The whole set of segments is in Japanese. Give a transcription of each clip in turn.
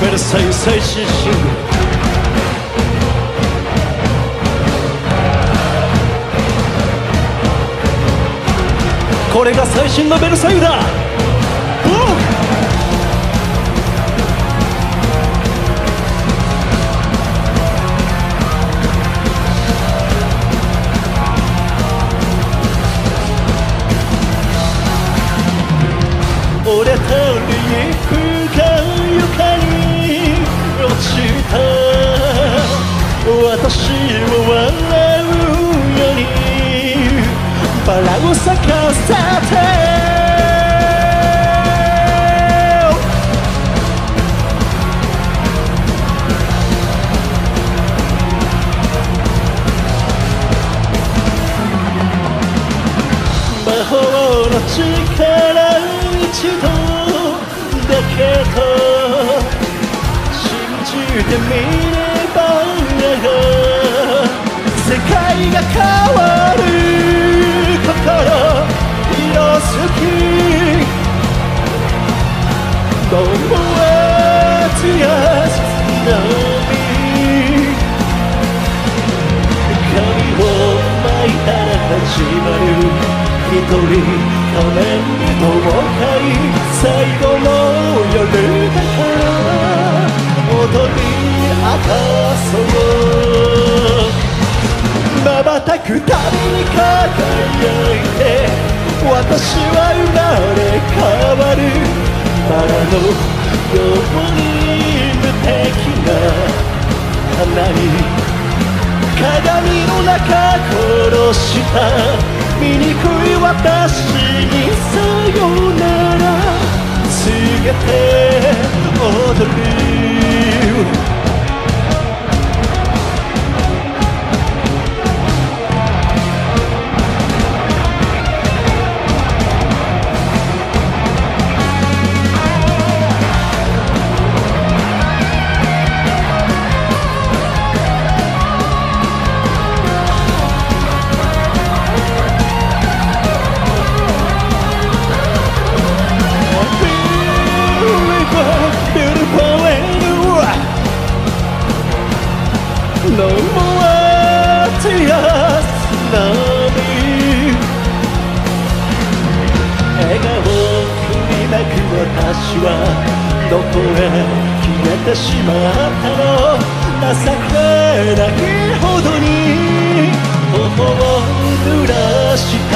ベルサイユ最新シングル。これが最新のベルサイユだ。折れたリーフが床に落ちた。私は笑うようにバラを咲かせて。魔法の力一度だけど信じてみれば世界が変わる。心色づき Don't wait just know me 髪を巻いたら始まる一人仮面に友会最後の夜だから踊り明かそう瞬くたびに輝いて私は生まれ変わる。バラのように無敵な花に鏡の中殺した醜い私にさよなら告げて踊る。No more tears, no me 笑顔を振りまく私はどこへ消えてしまったの。情けないほどに頬を濡らした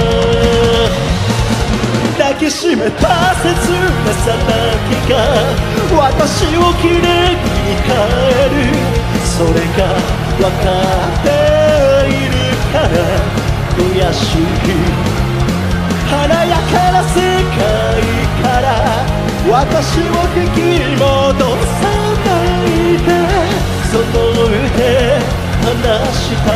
抱きしめた切なさだけが私をきれいに変える。それが分かっているから悔しい。華やかな世界から私を引き戻さないで。その腕離した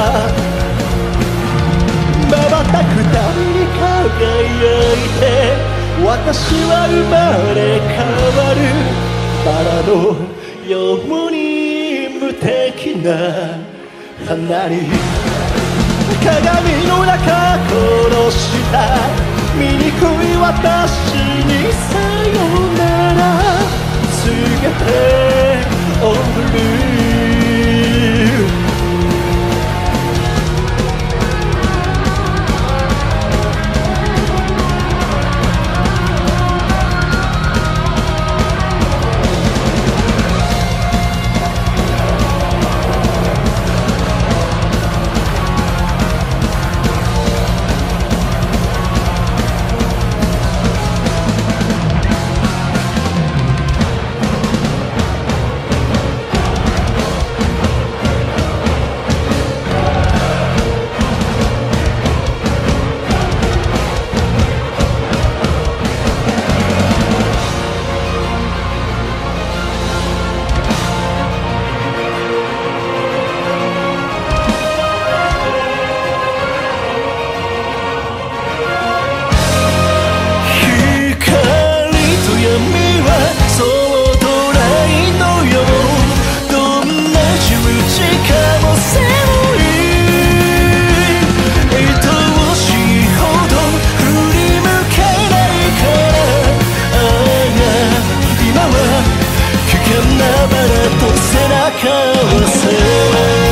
瞬くたびに輝いて私は生まれ変わる。バラのように無敵な花に鏡の中殺した醜い私にさよなら告げて踊る。 らと背中合わせ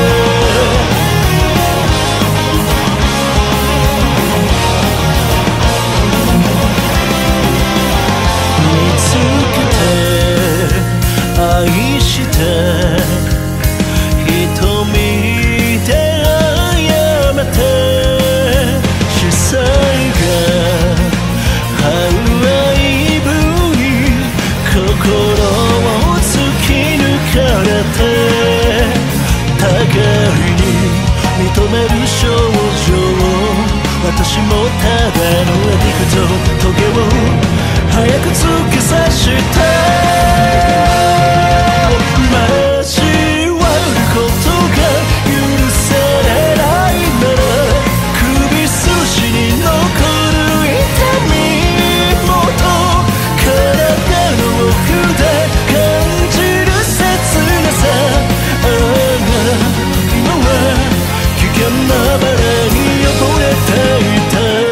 愛して瞳であめて視線がハイブに心を突き抜かれて互いに認める少女私もただのアディクトトゲを早く突き刺して交わることが許されないなら首筋に残る痛みもと体の奥で感じる切なさああ今は危険なバラに溺れていた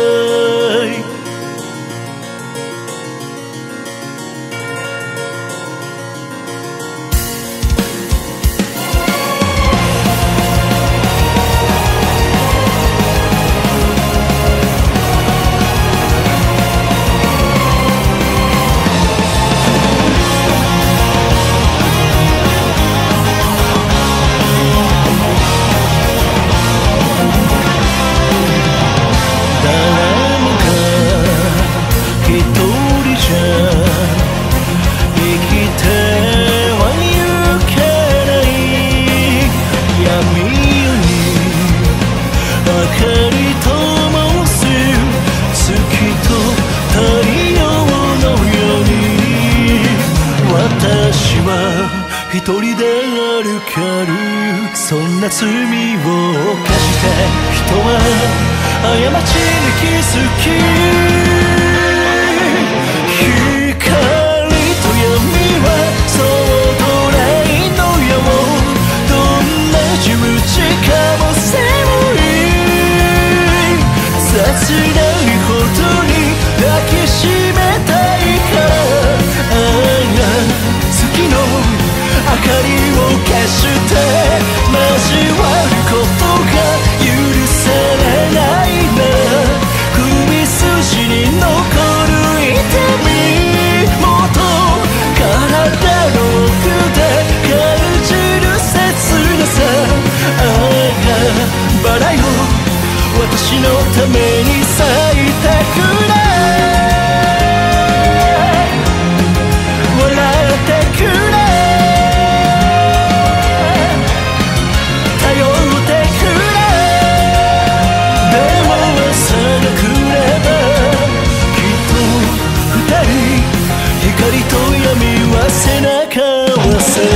一人で歩けるそんな罪を犯して人は過ちに気づき光と闇はそうどれの矢をどんな十字架も背負い切ないほどに抱きしめたいから月の明かりを消して交わることが許されないなら首筋に残る痛みもと体の奥で感じる切なさああバラよ私のために咲いてくれ笑ってくれ光と闇は背中合わせ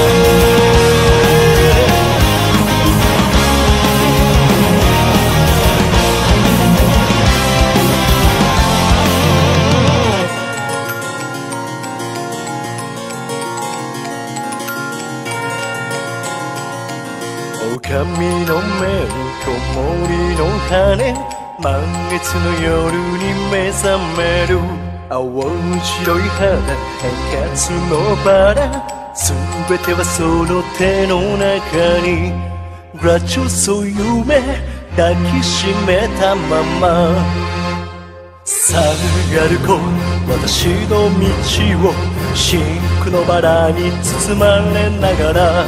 狼の目と森の羽満月の夜に目覚める青白い肌変活のバラ全てはその手の中にグラチョソ夢抱きしめたままさあ歩こう私の道を真紅のバラに包まれながら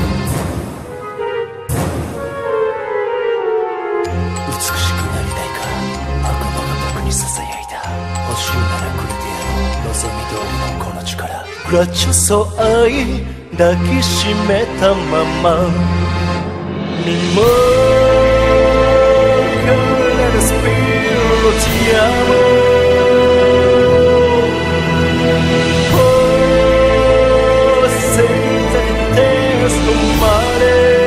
美しくなりたいか悪魔が僕にささやいた欲しいならくれてやろう望み通りのこの力グラチョソ愛抱きしめたままにもLet us feel ti amo Oh, senza te sto male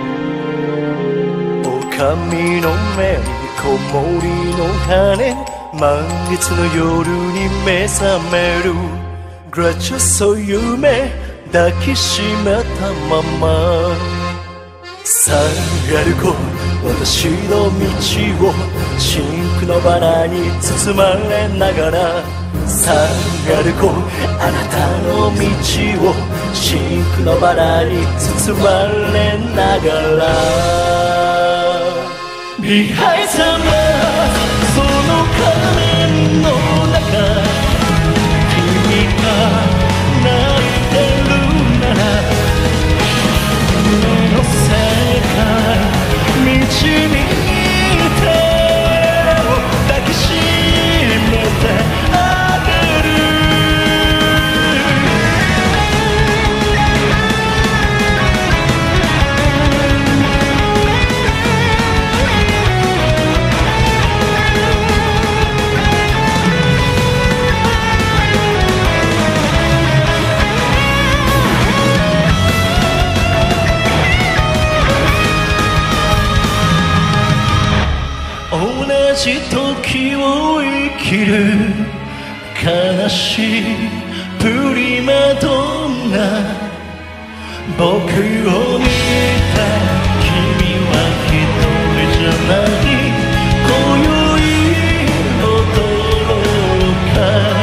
髪の目に木漏りの羽満月の夜に目覚めるグラチュソ夢抱きしめたままさあ歩こう私の道を真紅のバラに包まれながらさあ歩こうあなたの道を真紅のバラに包まれながら Behind the mask その仮面の中君が泣いてるなら夢の世界導いて抱きしめてあげる同じ時を生きる悲しいプリマドンナ僕を見た君は一人じゃない今宵驚か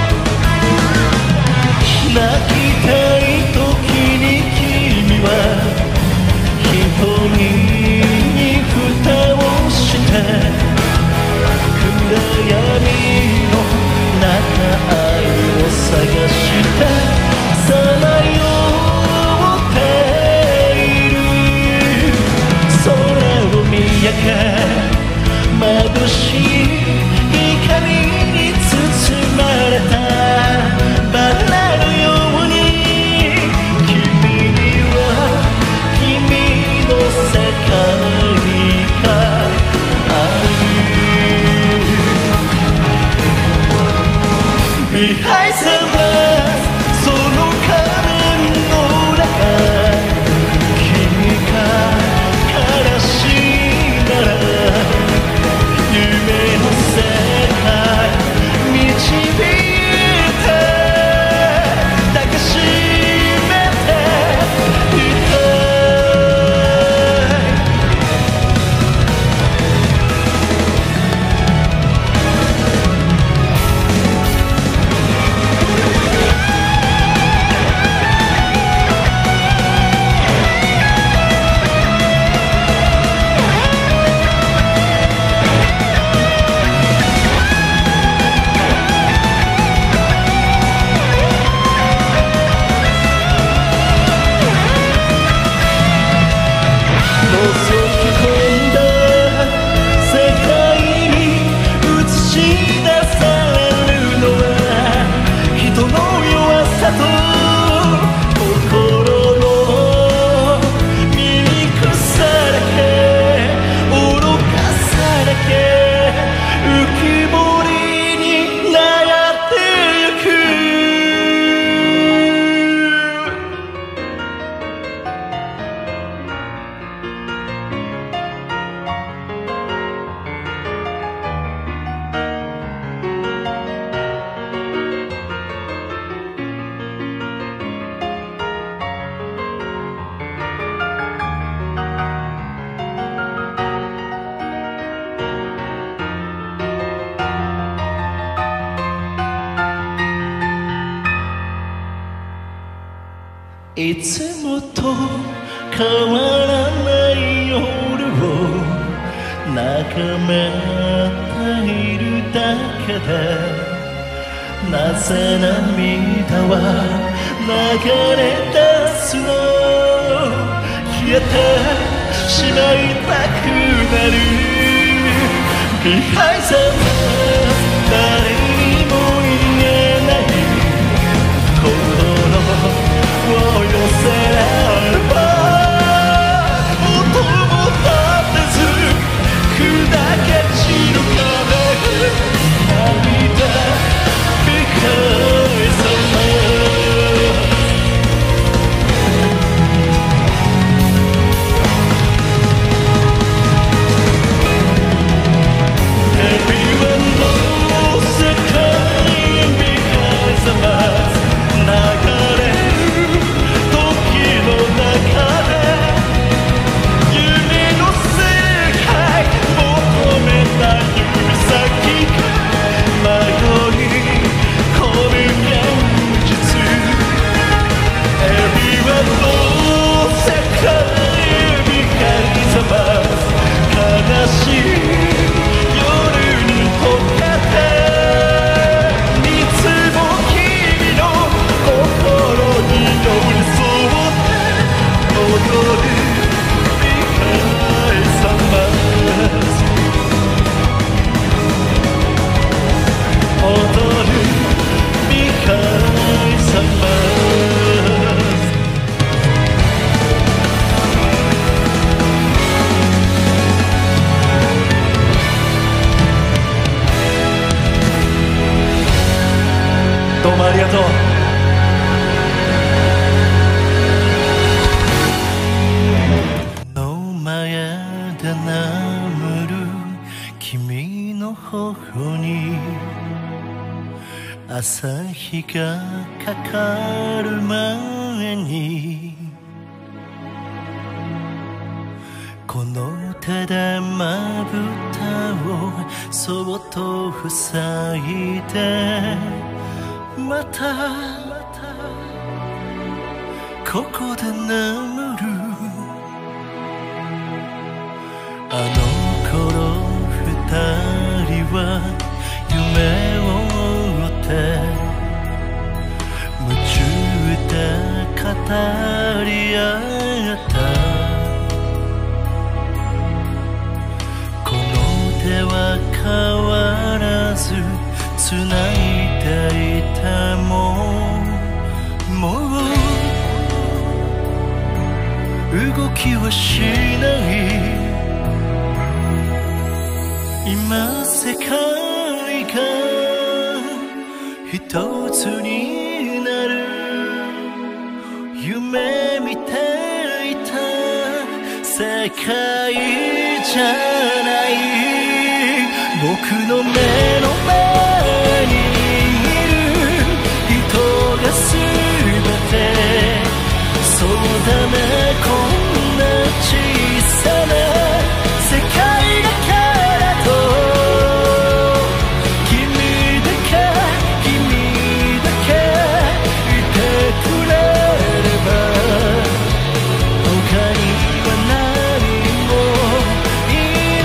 泣きたい時に君は瞳に蓋をして暗闇の中愛を探してさまよっている空を見上げ眩しい光に包まれたバラのように君には君の世界があるBehind the mask その仮面の中君が悲しいなら夢の世界導いて抱きしめていたいつもと変わらない夜を眺めているだけでなぜ涙は流れ出すの消えてしまいたくなる Behind the mask 誰にも言えない心を寄せ合えば音も立てず砕け散る壁涙 Because of love Everyone knows どうもありがとう。 の前で眠る君の頬に朝日がかかる前にこの手でまぶたをそっと塞いでまたここで眠るあの頃二人は夢を追って夢中で語り合ったこの手は変わらず繋いでいてももう動きはしない今世界が一つになる夢見ていた世界じゃない僕の目の前にいる人が全てそうだねこんな小さな世界だからと君だけいてくれれば他には何もい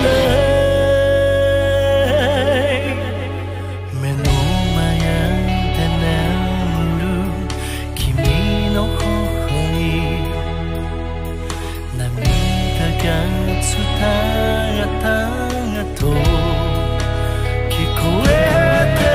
らない目の前で眠る君の頬に涙が伝ったと聞こえて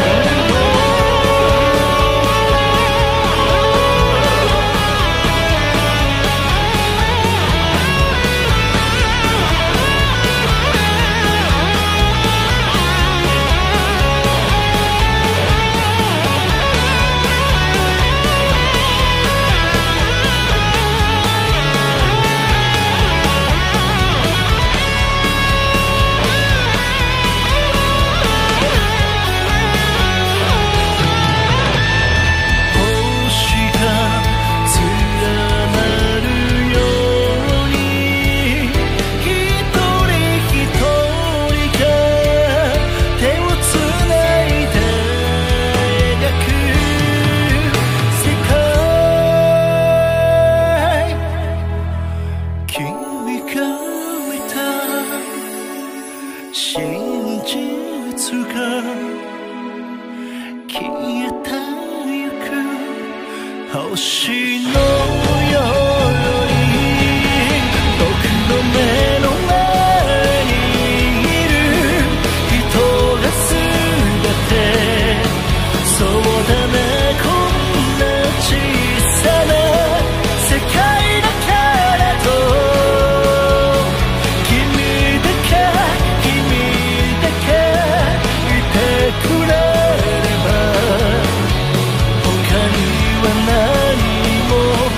真実が消えてゆく星のように僕の目の前にいる人が全てそうだねこんな小さな世界だからとくれれば他には何も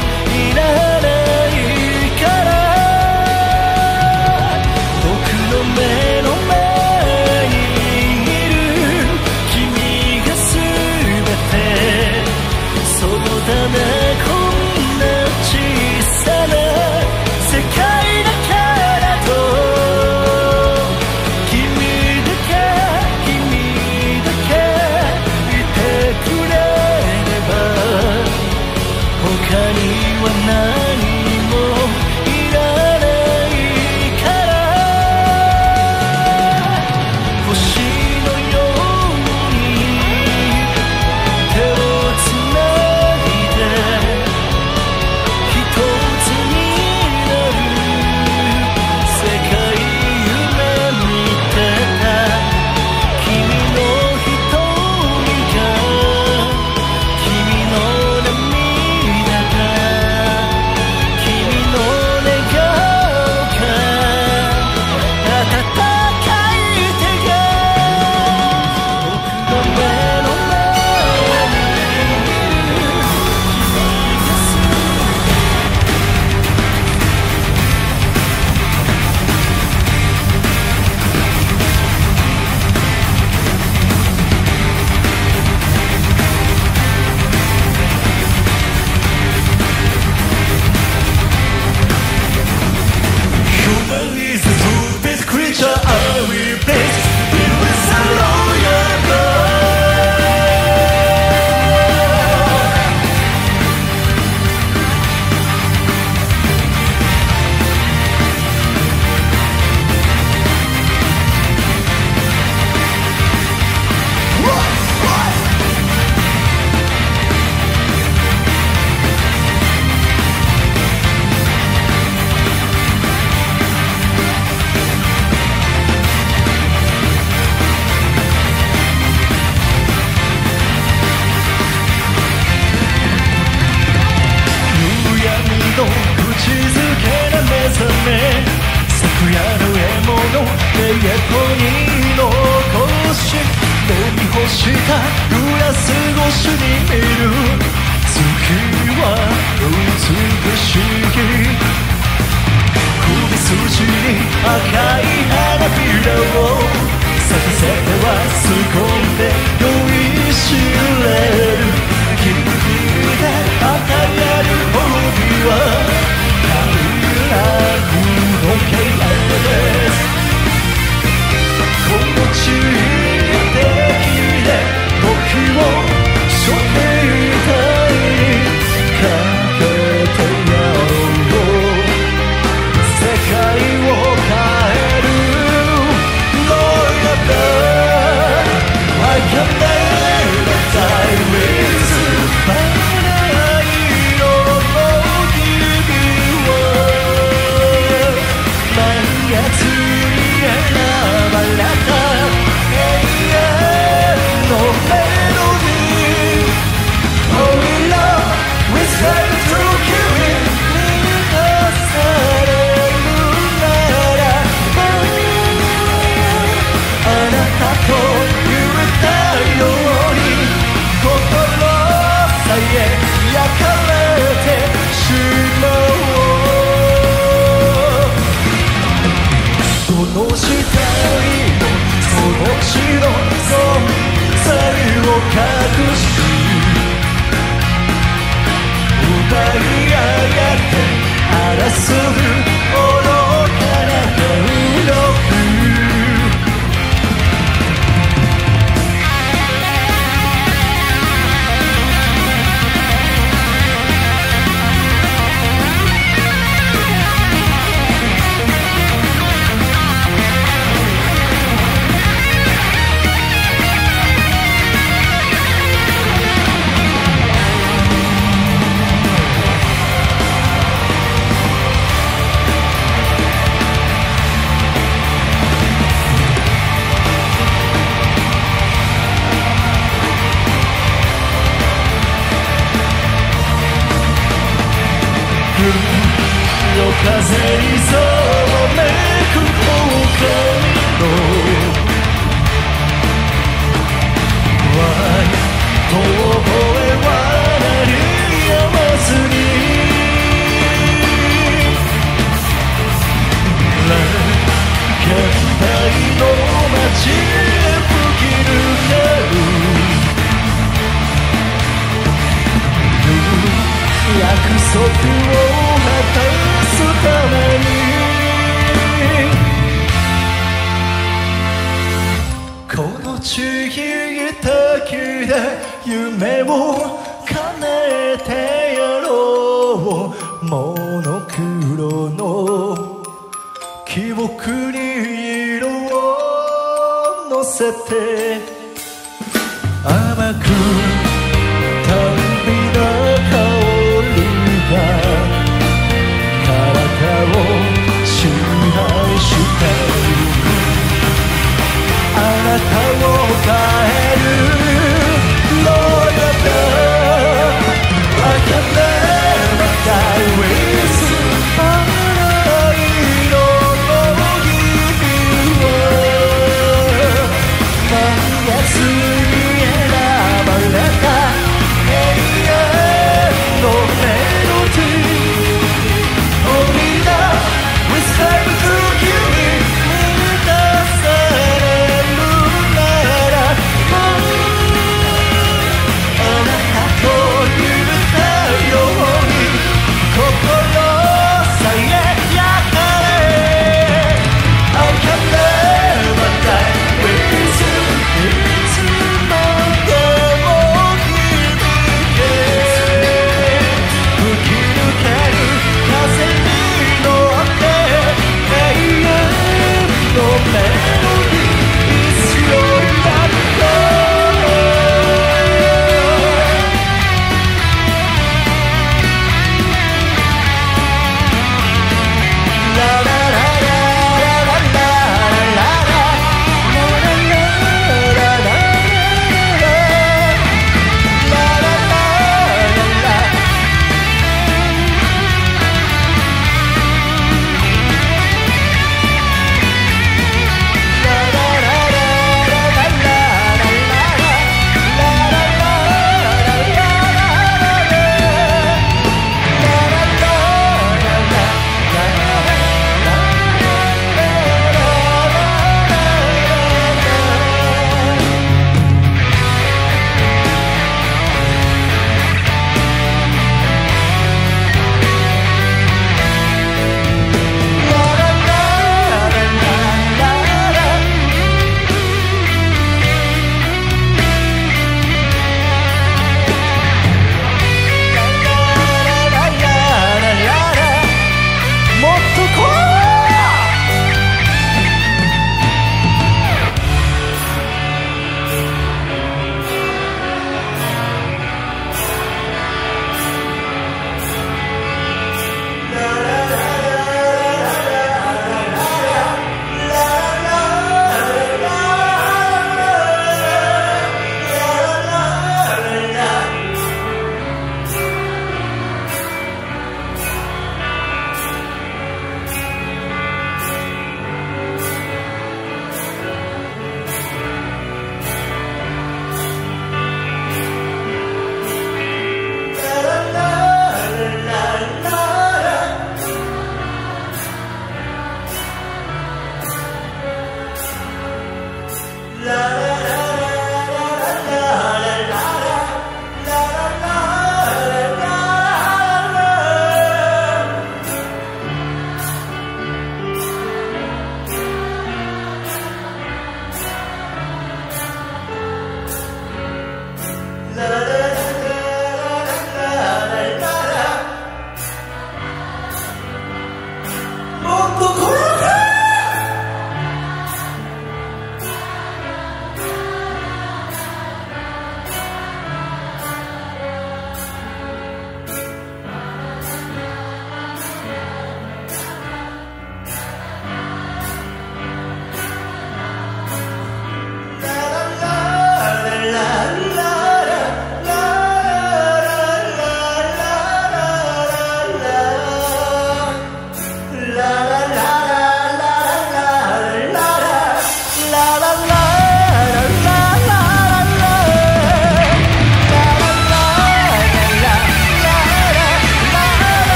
したグラス越しに見る月は美しい首筋に赤い花びらを咲かせては吸い込んで酔いしれる君で与える褒美は快楽の経験ですこの地域で時を背負っていたいかけてやろう世界を変える Lord I can never die with you 花色の君は満月に選ばれた永遠のメロディー Only love with life to carry 満たされるならあなたと言ったように心さえ焼かれてしまおうどの下にもその血の存在を隠し奪い上がって争う愚かな眼力風にそめく狼の Why 遠吠えは鳴りやまずに 現代の街へ吹き抜ける約束を果たすためにこの地域で夢を叶えてやろうモノクロの記憶に色を乗せて甘く甘美な香りが体を支配してあなたを変える Lord I can never die with you 花色の君は満月に選ばれ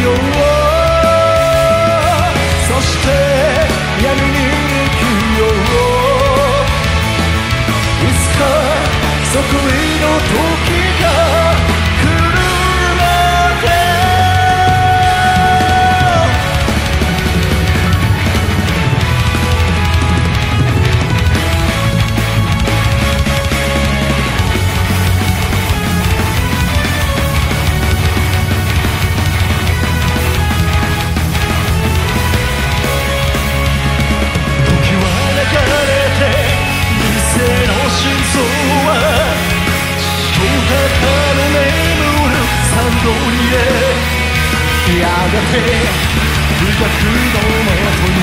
ようそして闇に行くよいつかそこいの時が来るまでやがて不覚のもとに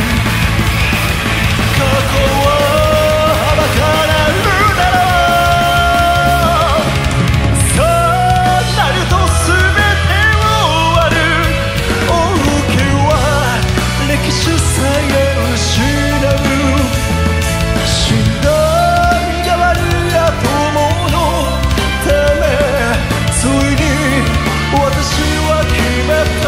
過去ははばからうだろうそうなると全て終わる王家は歴史さえ失う死んだ身代わりや友のためついに私は決めた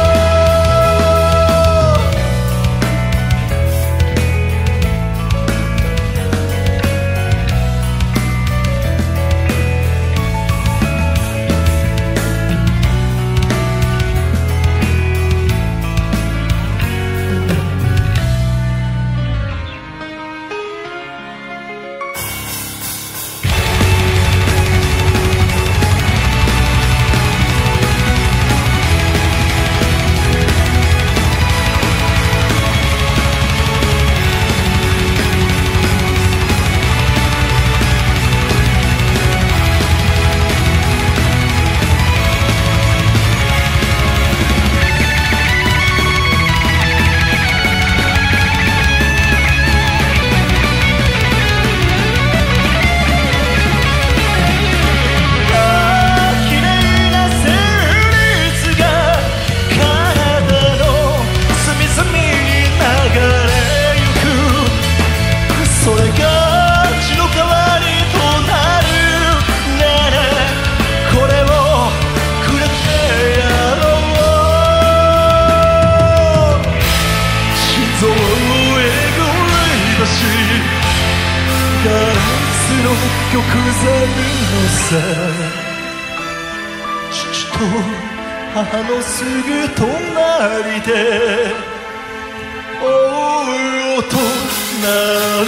ガラスの玉座のさ父と母のすぐ隣でおうとなる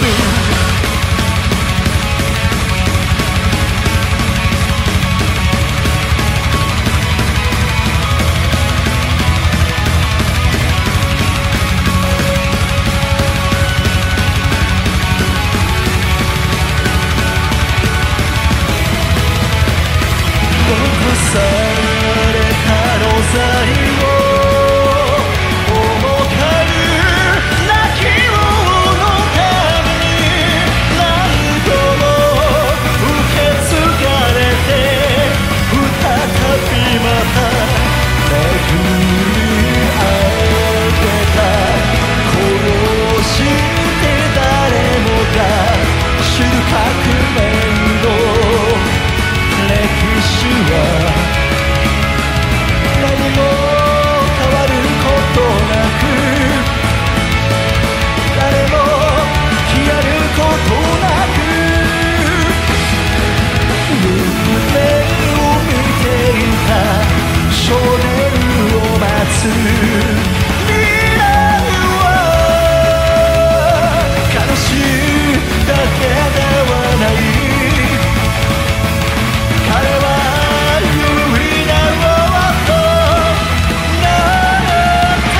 されたロザリを重かる泣きをのために何度も受け継がれて再びまた巡り合えた殺して誰もが知る革命の歴史は何も変わることなく誰も消えることなく夢を見ていた少年を待つ未来は悲しいだけではない彼は有意な王となった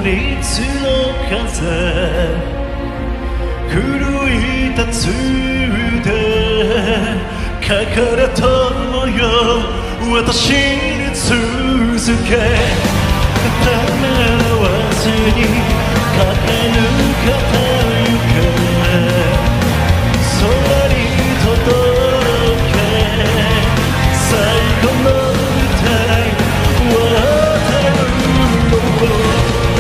立の風奮い立つで書かれた模様私に続けためらわずに駆け抜けてゆけ空に届け最後の舞台渡るの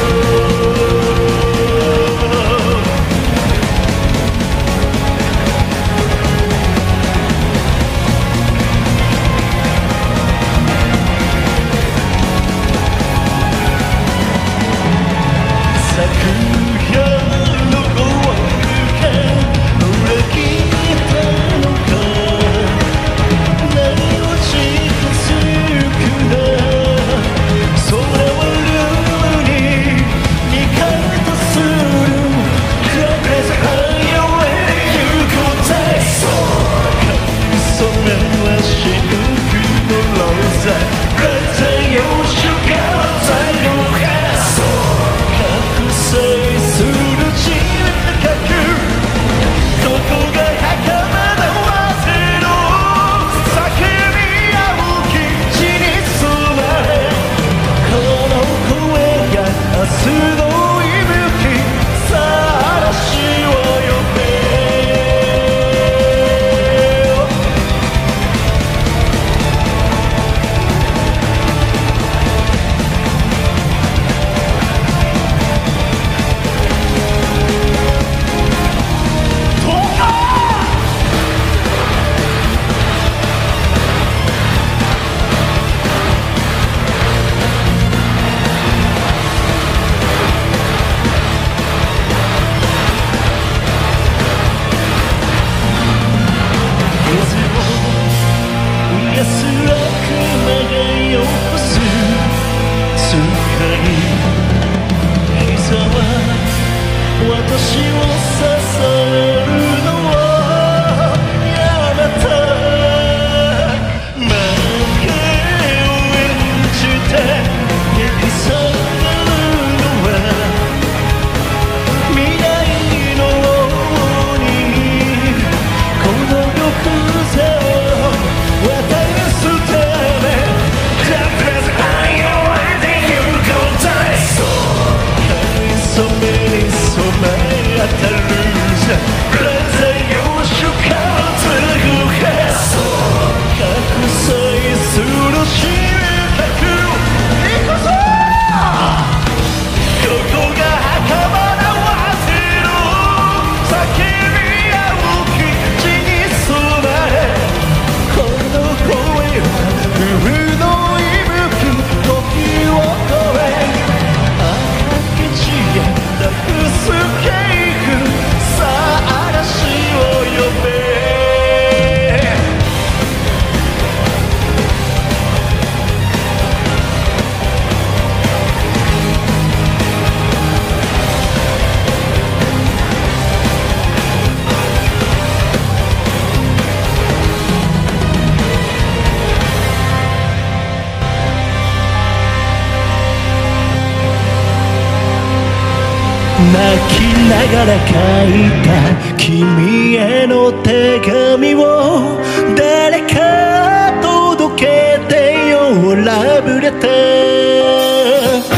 泣きながら書いた君への手紙を誰か届けてよラブレター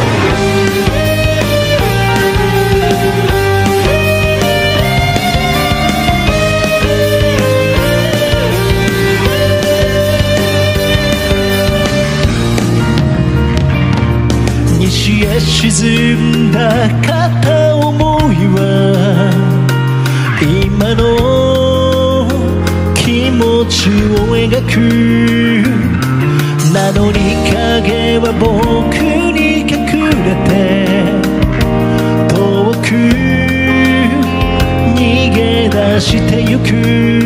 西へ沈んだ片思いは今の気持ちを描くなのに影は僕に隠れて遠く逃げ出してゆく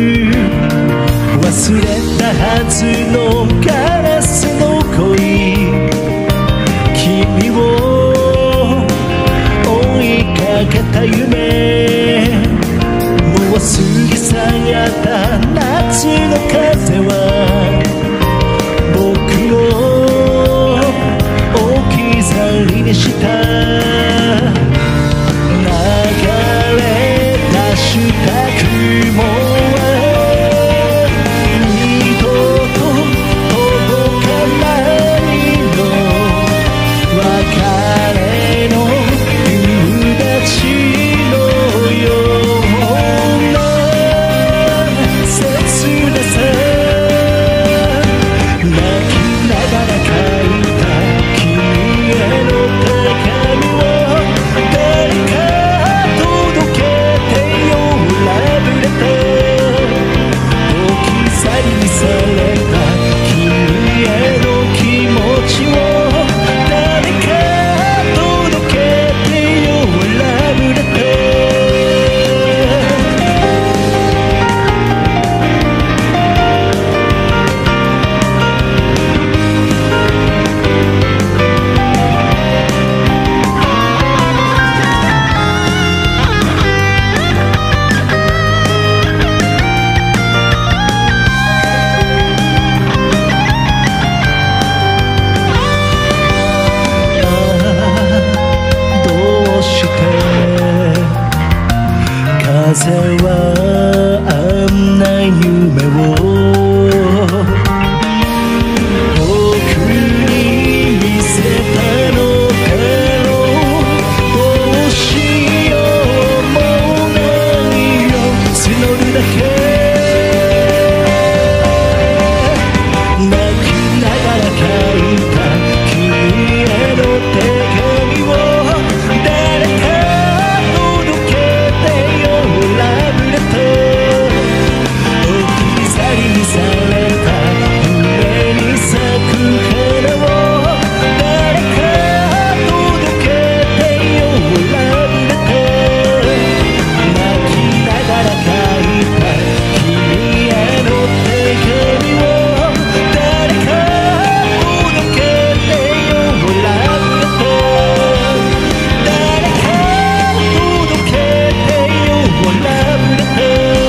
忘れたはずのガラスの恋君を追いかけた夢もう過ぎ去った夏の風は僕を置き去りにしたなぜはあんな夢を僕に見せたのだろう。どうしようもないよ募るだけ泣きながら書いた君への手紙を誰か届けてよラブレター。置き去りにされた夢に咲く花を誰か届けてよラブレター。泣きながら書いた君への手紙を誰か届けてよラブレター。誰か届けてよラブレター。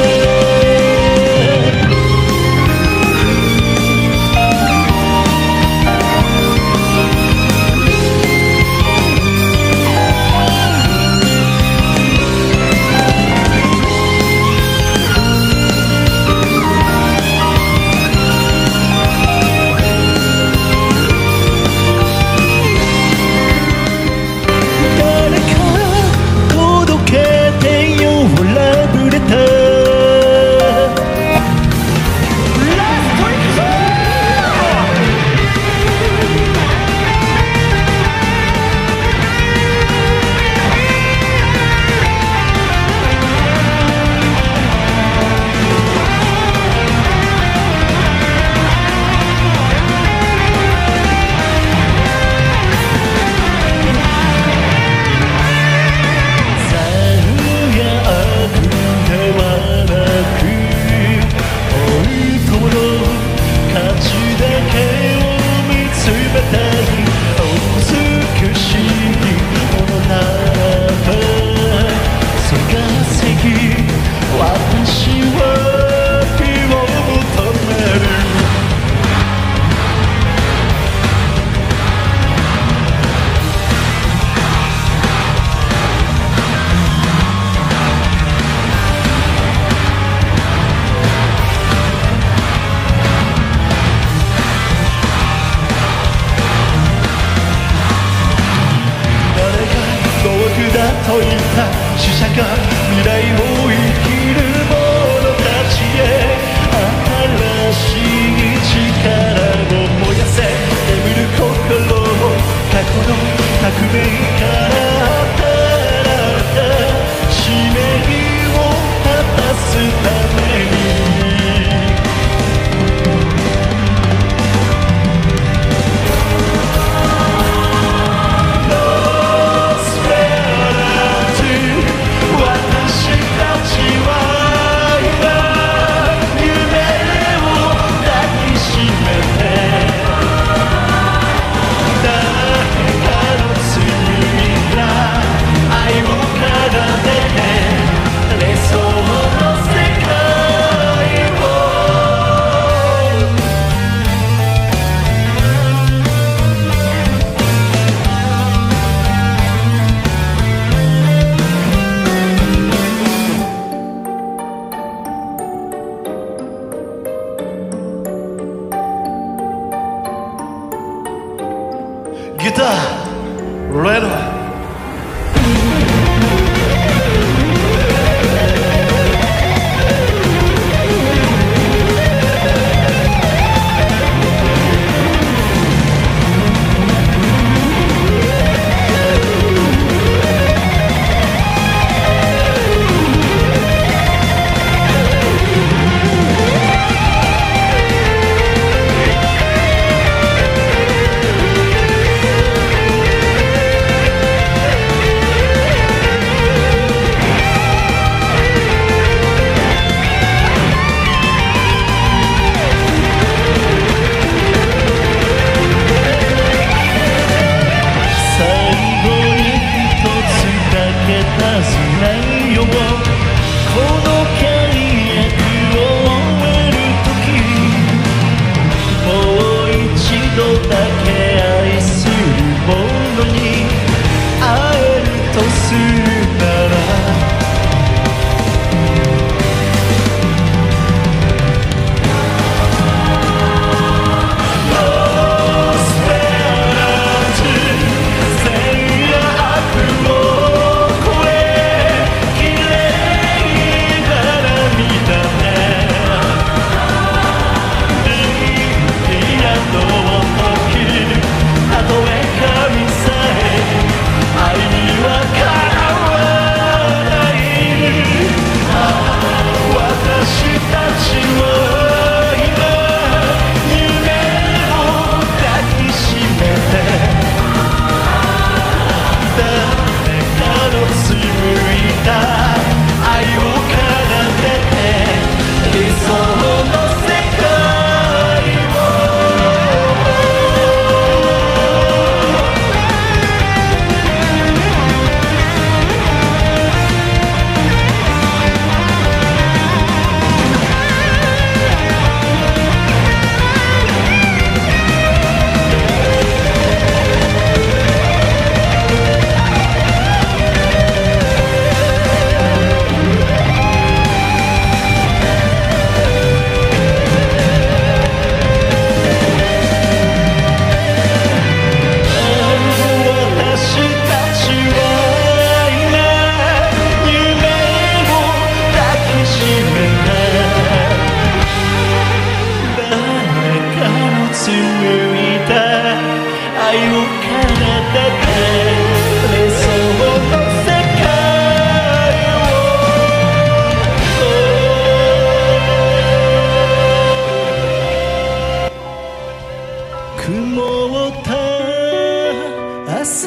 誰か届けてよラブレター。といった死者が未来を生きる者たちへ新しい力を燃やせ。眠る心を過去の革命から新たな使命を果たすためにギターレド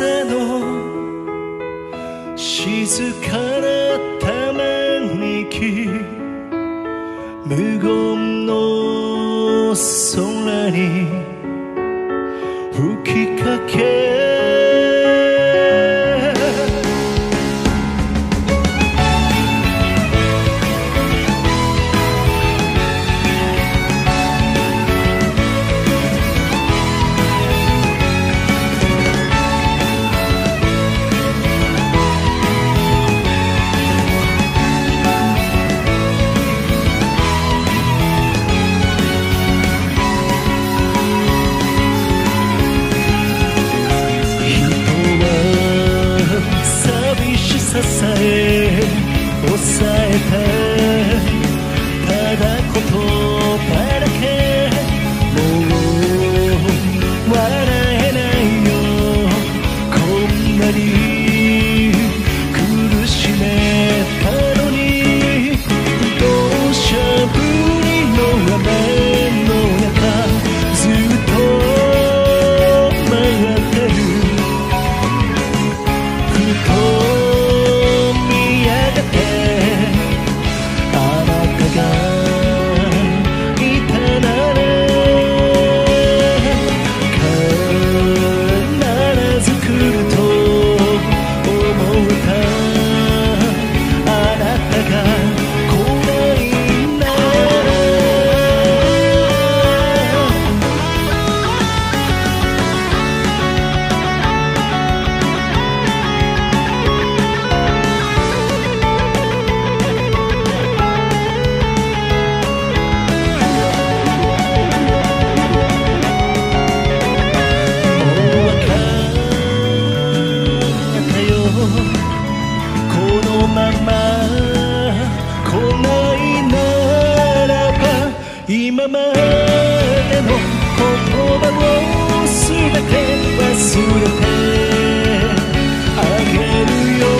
朝の静かなため息、無言の空に吹きかけ支え抑えたただ言葉だけ、もう笑えないよ、こんなに苦しめたのに。土砂降りの雨の中ずっと待ってる。ふと今までの言葉をすべて忘れてあげるよ。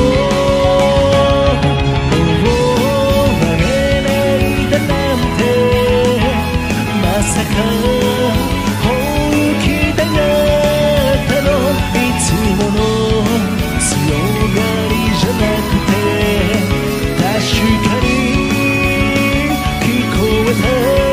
もうあげないだなんてまさか本気だったの。いつもの強がりじゃなくて確かに聞こえた。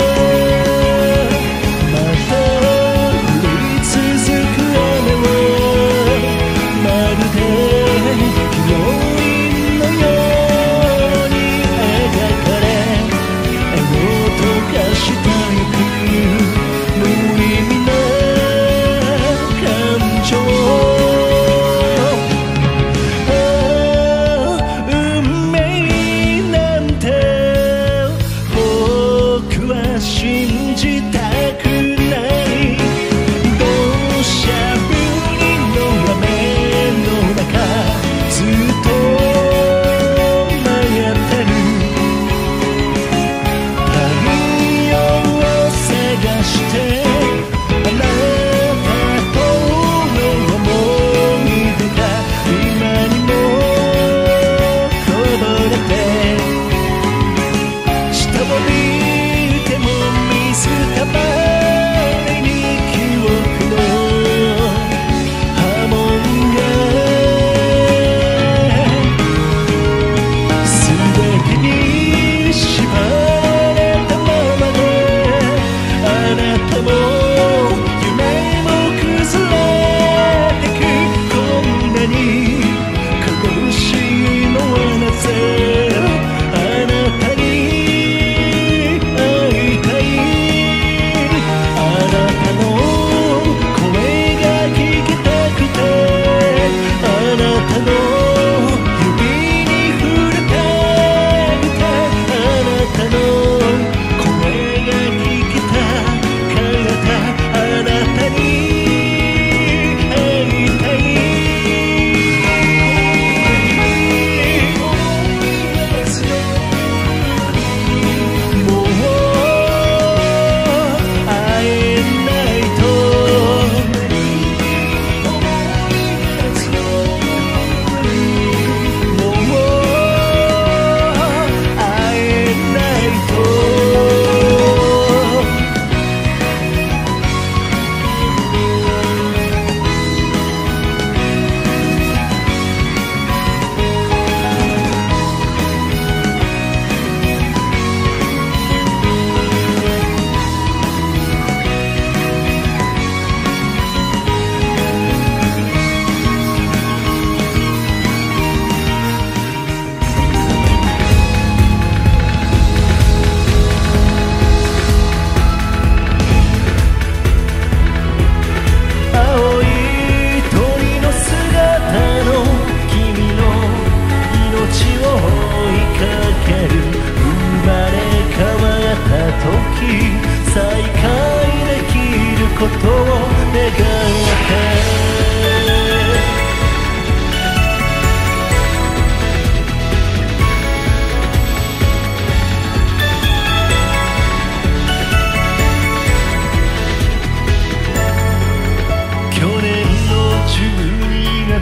信じたくない。土砂降りの雨の中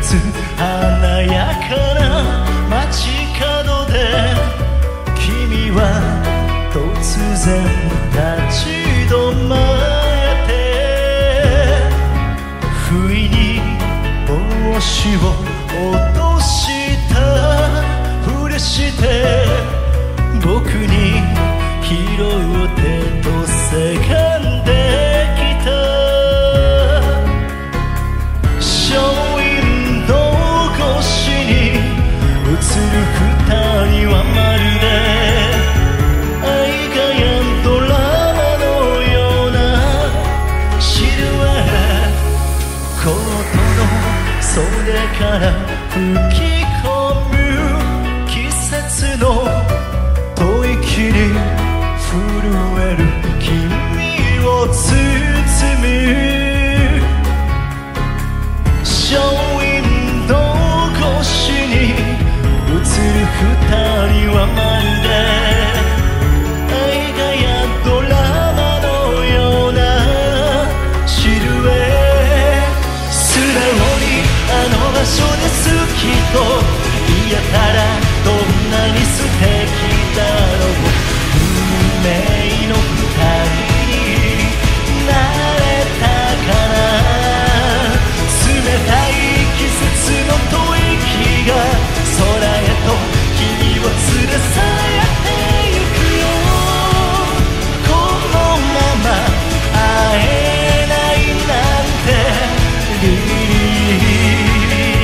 つ華やかな街角で君は突然立ち止まって不意に帽子を落としたふりして僕に拾う手とせがんできたショーウィンドウ越しに映る二人はまるで愛がやんドラマのようなシルエットコートの袖から吹き込む季節の吐息に震える君を包むショーウィンドウ越しに映る二人はまるで映画やドラマのようなシルエット素直にあの場所で好きと言えたらどんなに素敵だろう運命の二人になれたかな冷たい季節の吐息が空へと君を連れ去ってゆくよこのまま会えないなんてリリー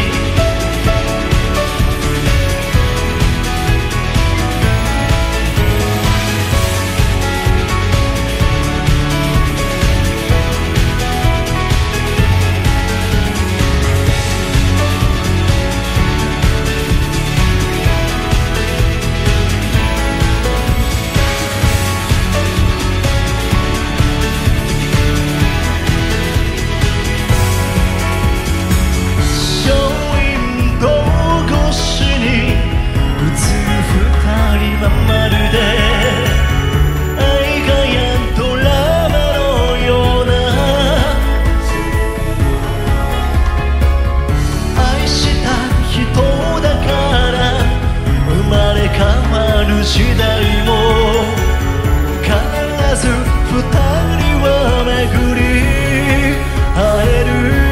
まるで愛がやドラマのような愛した人だから生まれ変わる時代も必ず二人は巡り会え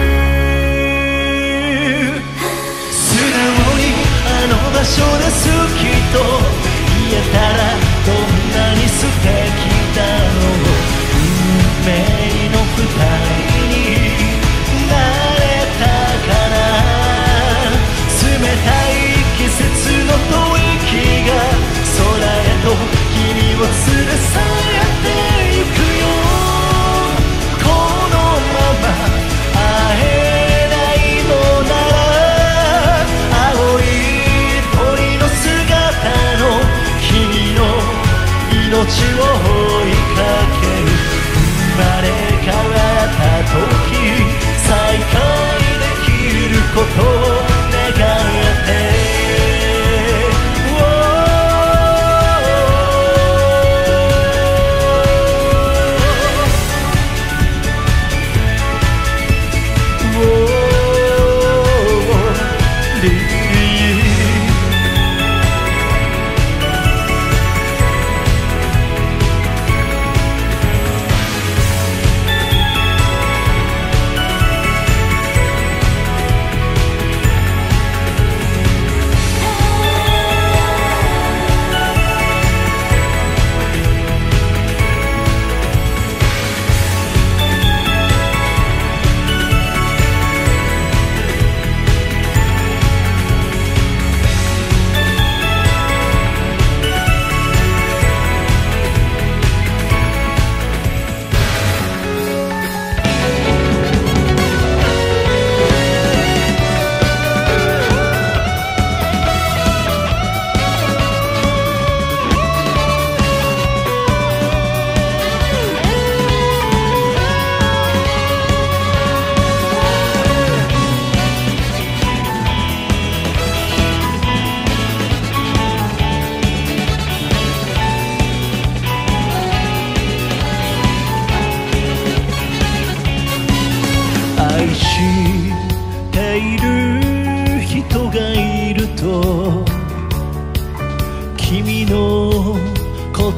る素直にあの場所で好きと言えたらどんなに素敵だろう運命の二人になれたかな冷たい季節の吐息が空へと君を連れ去ってゆくよこのまま会えないのなら青い鳥の姿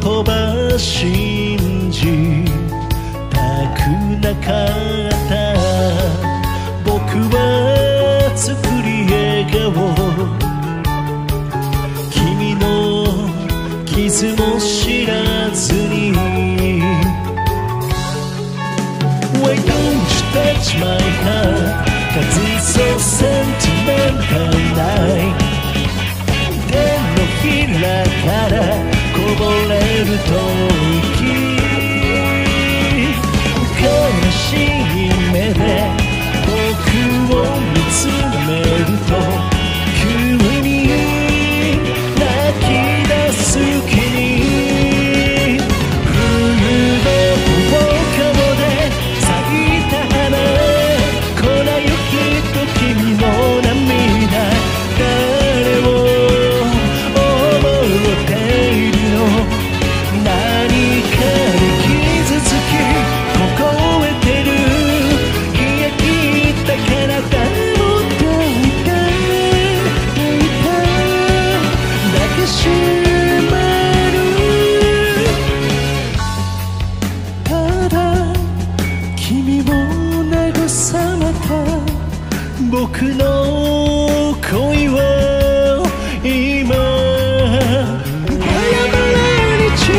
葉信じたくなかった僕は作り笑顔君の傷も知らずに Why don't you touch my heart Cause it's so sentimental night 手のひらからこぼれる吐息悲しい目で僕を見つめると急に泣き出す君冬の放課後で咲いた花粉雪と君の涙誰を思っているの何かに傷つき凍えてる冷え切った体を抱いた抱きしめるただ君を慰めた僕の恋は今バラバラに散る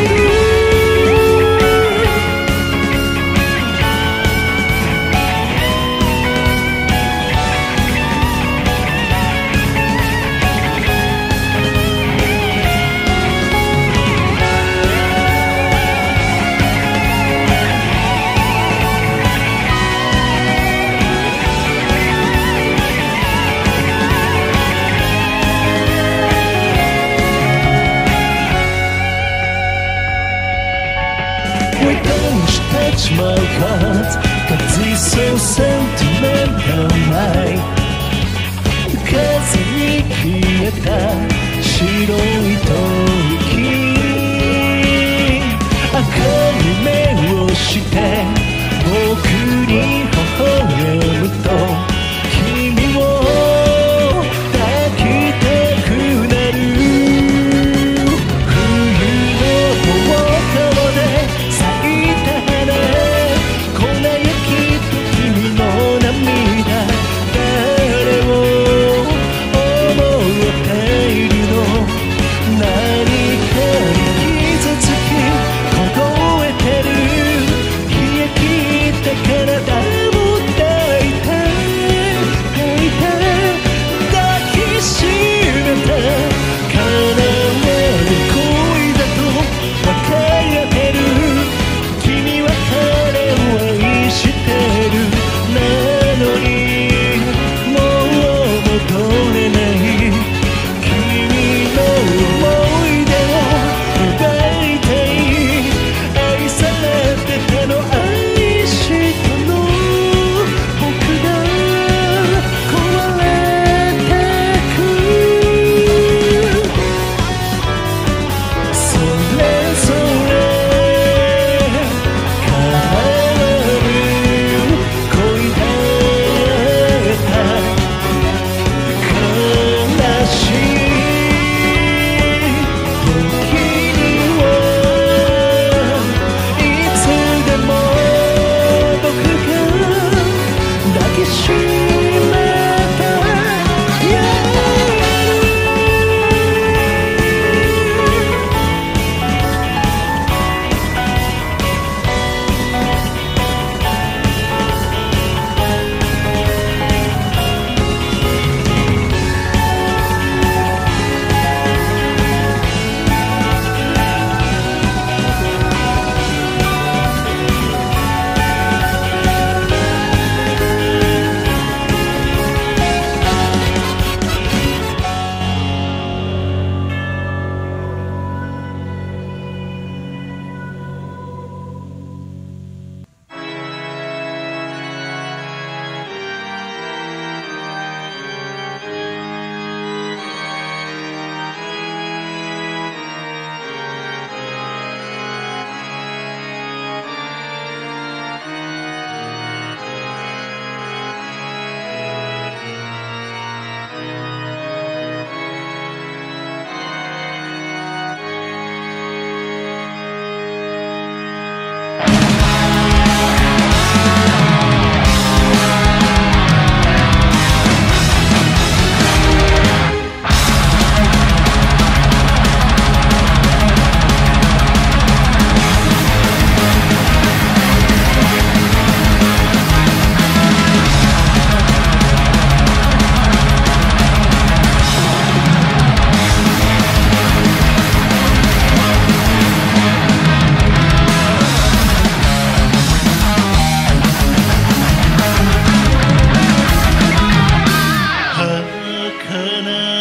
Why don't you touch my heart Cause it's so sentimental night 風に消えた白い吐息赤い目をして僕に微笑むと君を抱きたくなる冬の放課後で咲いた花粉雪と君の涙誰を思っているの何かに傷つき凍えてる冷え切った体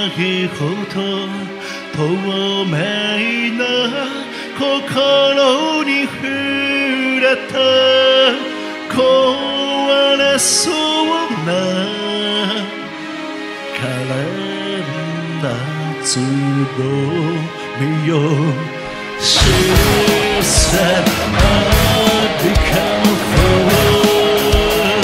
ないほど透明な心に触れた壊れそうな可憐なつぼみよ She said I've become a fool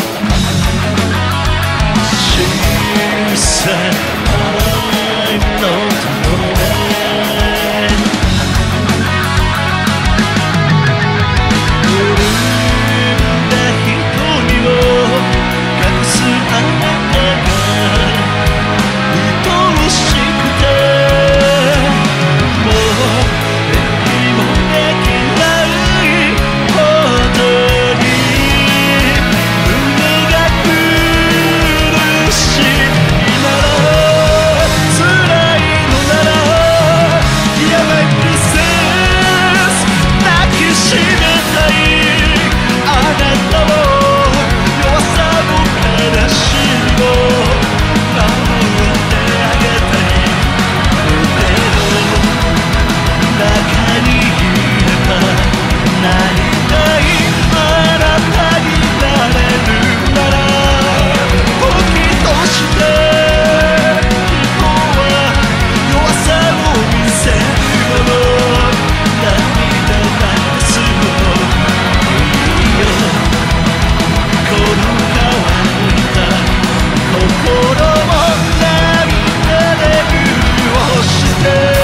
She said I'm not alone 潤んだ瞳を隠すあなたが愛しくてもう何もできないほどに胸が苦しいなら辛いのなら Dear my princess 抱きしめたいあなたを弱さも悲しみも守ってあげたい胸の中にいればなりたいあなたになれるなら時として人は弱さを見せるもの涙流すものいいよこの乾いた心を涙で潤して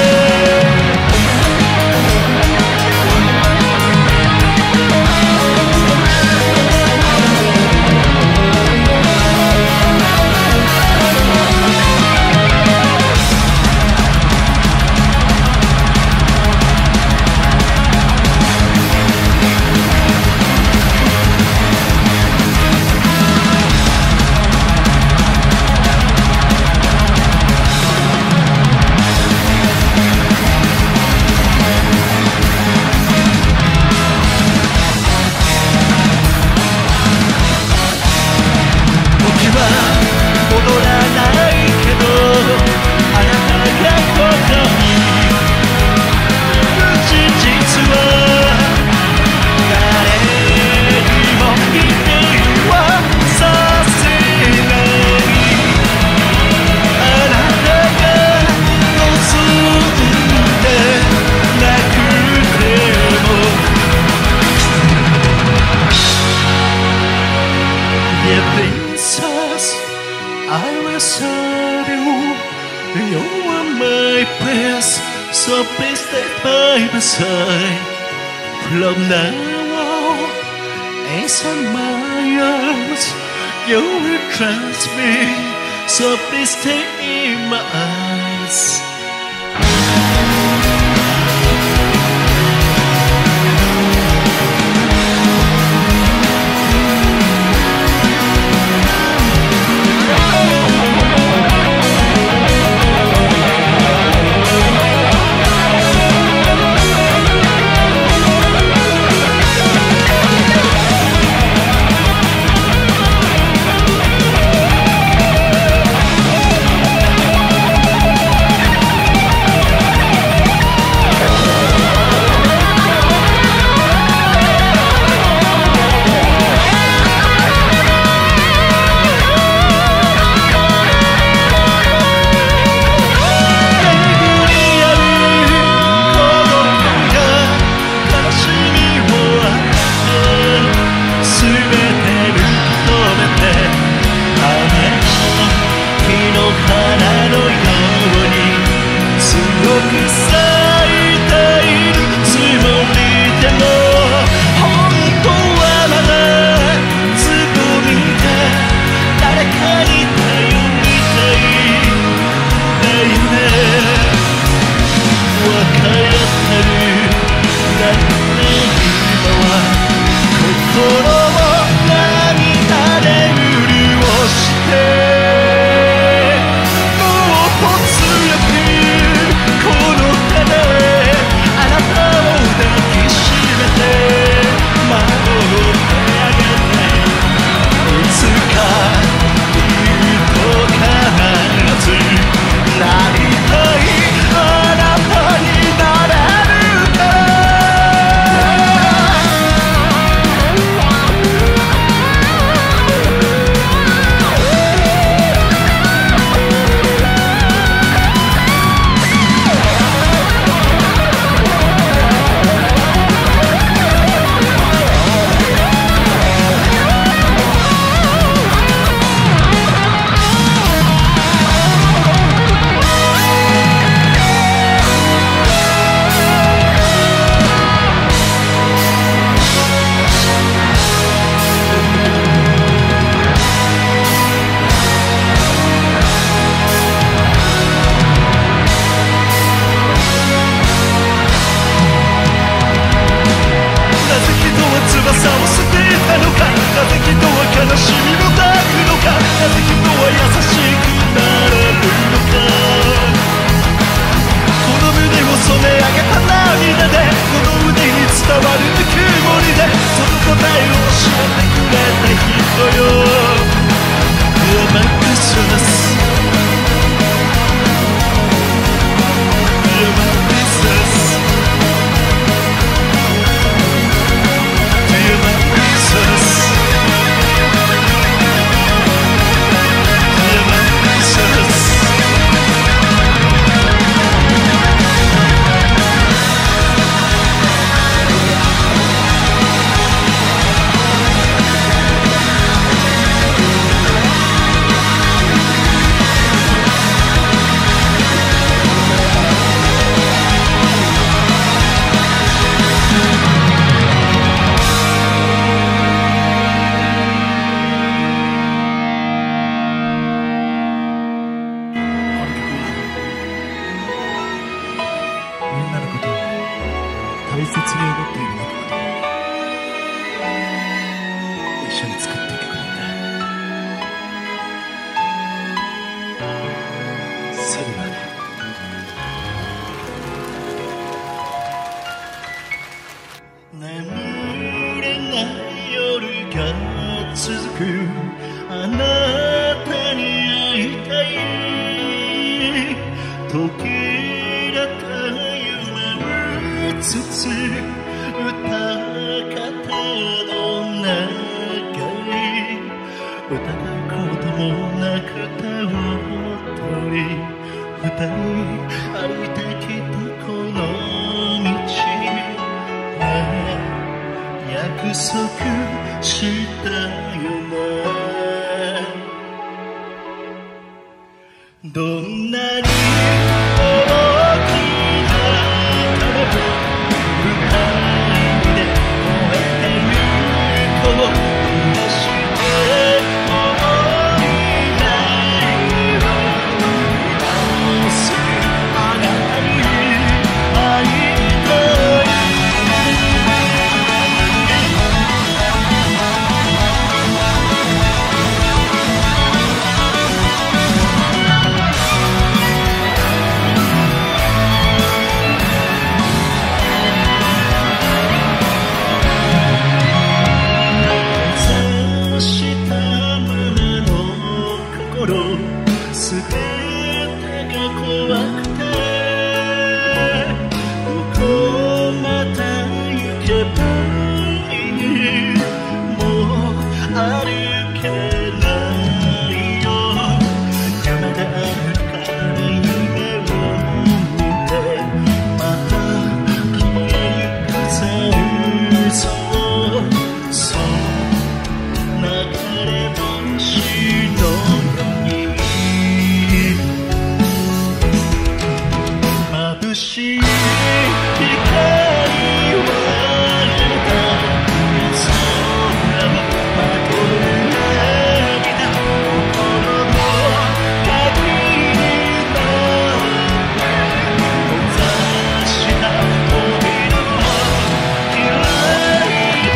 戻らないけどあなたがここにいる事実は誰にも否定はさせないあなたが望んでなくても Yeah, princess I will serve you. You are my prince, so please stay by my side. From now on, inside my arms, you will trust me. So please stay in my eyes. 切に思っている仲間と一緒に作った曲なんだ。セルラーだ。眠れない夜が続くあなたに会いたい。途切れた夢をつつ歌方の中に疑うこともなく手を取り二人歩いてきたこの道約束したよな。どんなに大きな壁も二人で越えてゆこう。決して思いないを今すぐあなたに会いたい。すべてが怖くてどこまで行けばいい。もう歩けないよ。夢であるから夢を見てまた消えゆく戦争。そう流れ星の眩しい光は空をまとう涙。心の鍵だ閉ざした扉を開いて。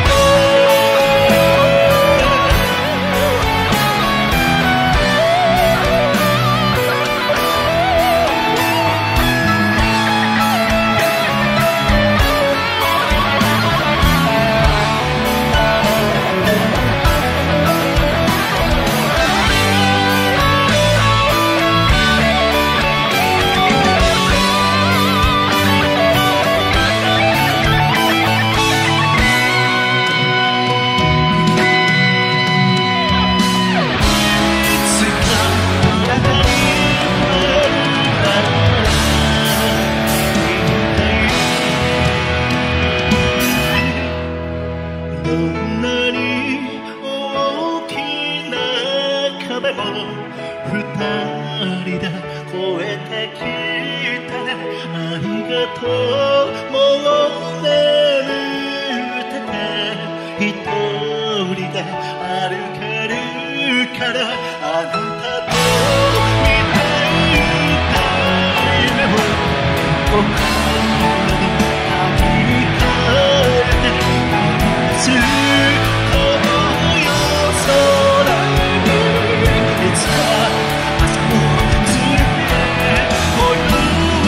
どんなに大きな壁も二人で越えてきたね。ありがとう。もう眠ってて一人で歩けるからあなたと見ていた夢を心に書き換えてずっとよ空にいつか朝を連れてこよう。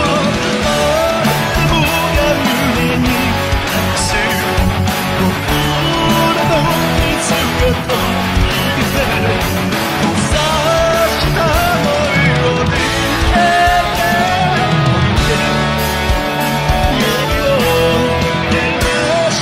でもが胸に隠す心の傷へと閉ざした想いを抜けて闇を照らして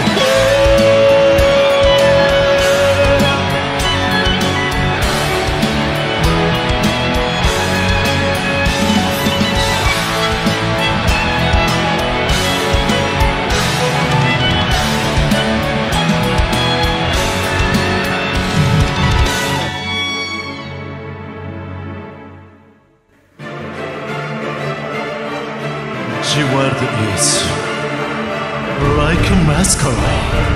。The world is like a masquerade.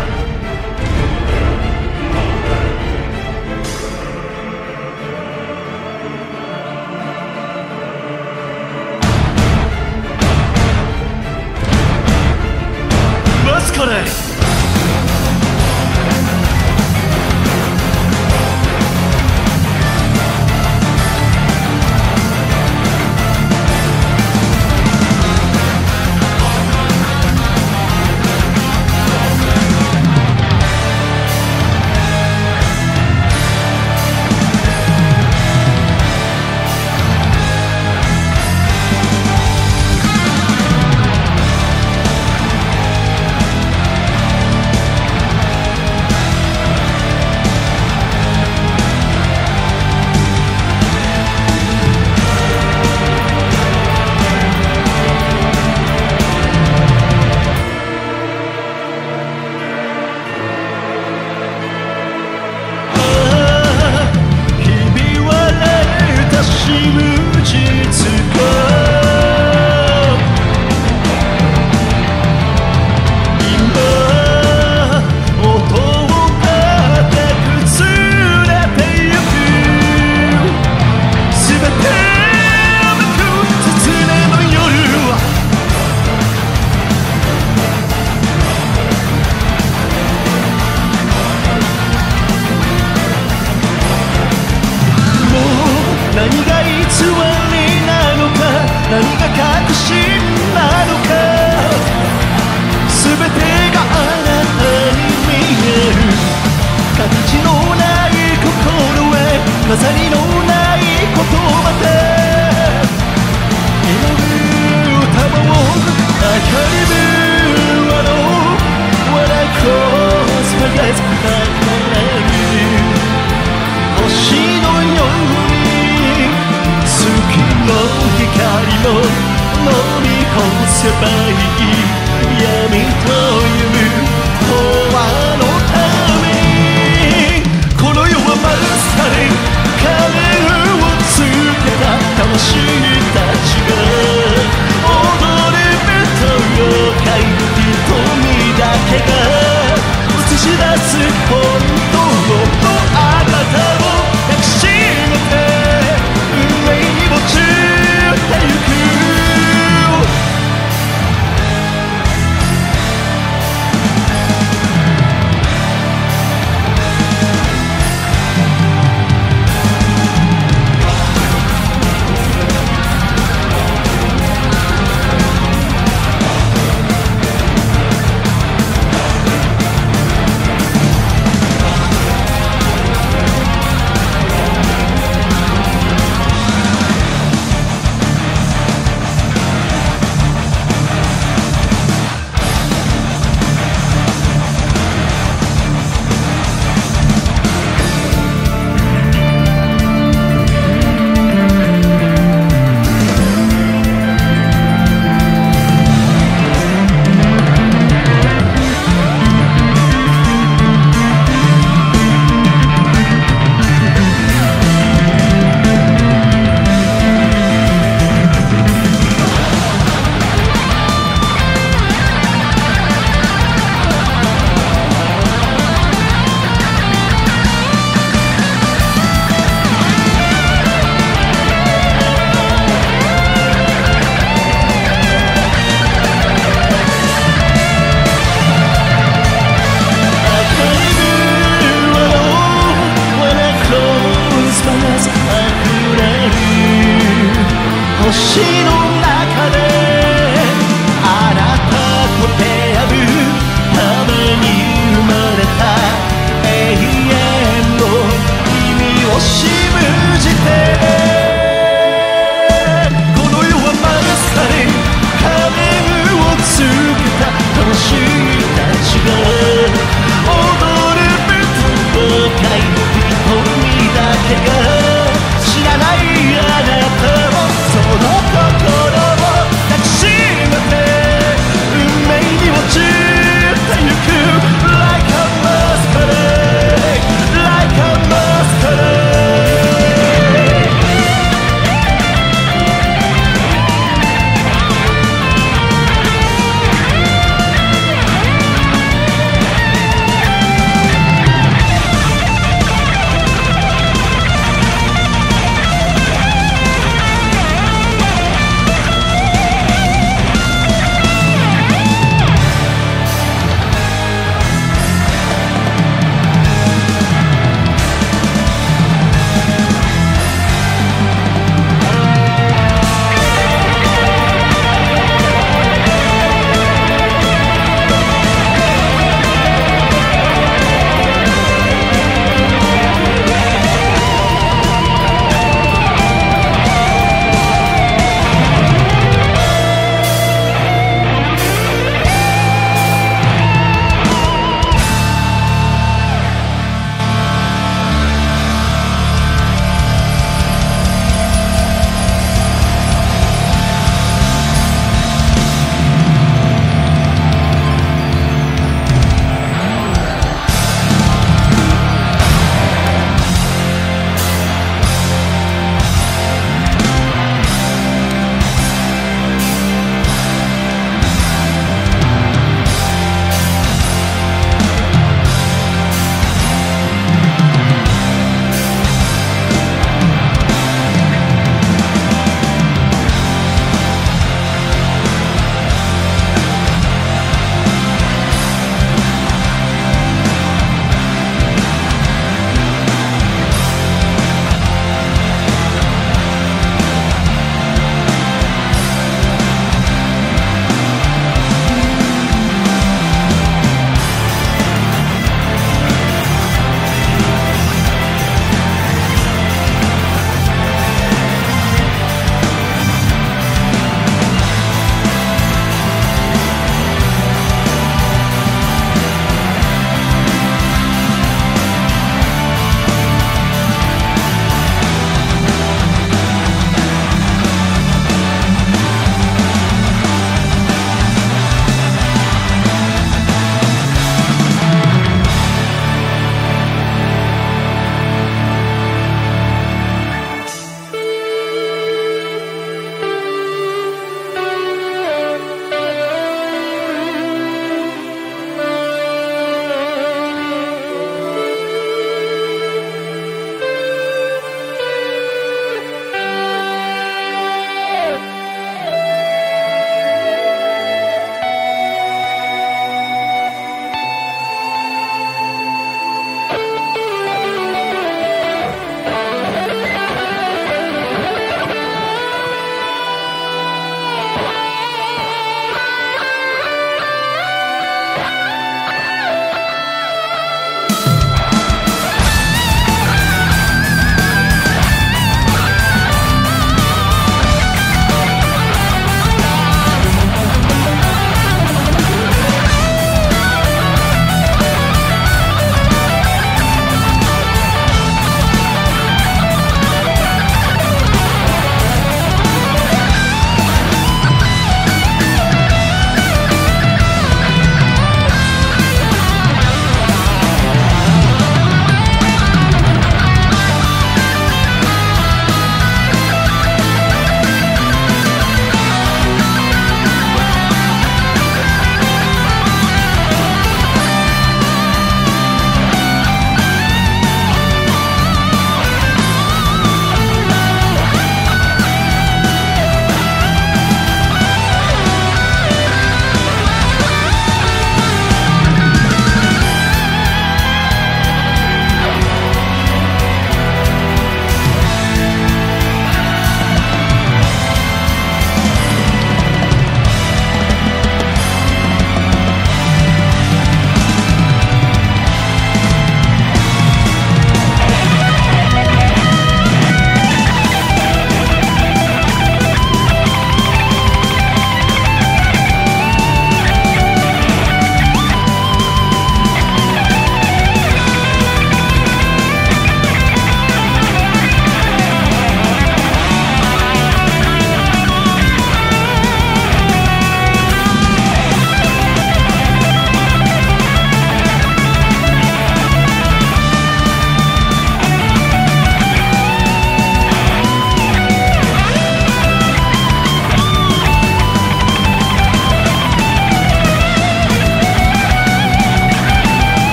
ばいい闇という永遠のためにこの世はまさに仮面をつけた魂たちが踊り目と妖怪瞳だけが映し出す本当のあなたを抱きしめて運命に落ちてゆく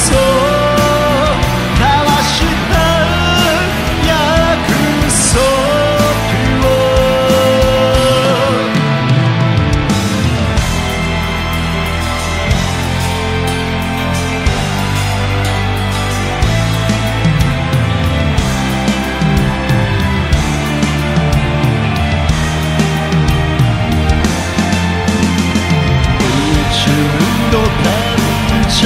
そ交わした約束最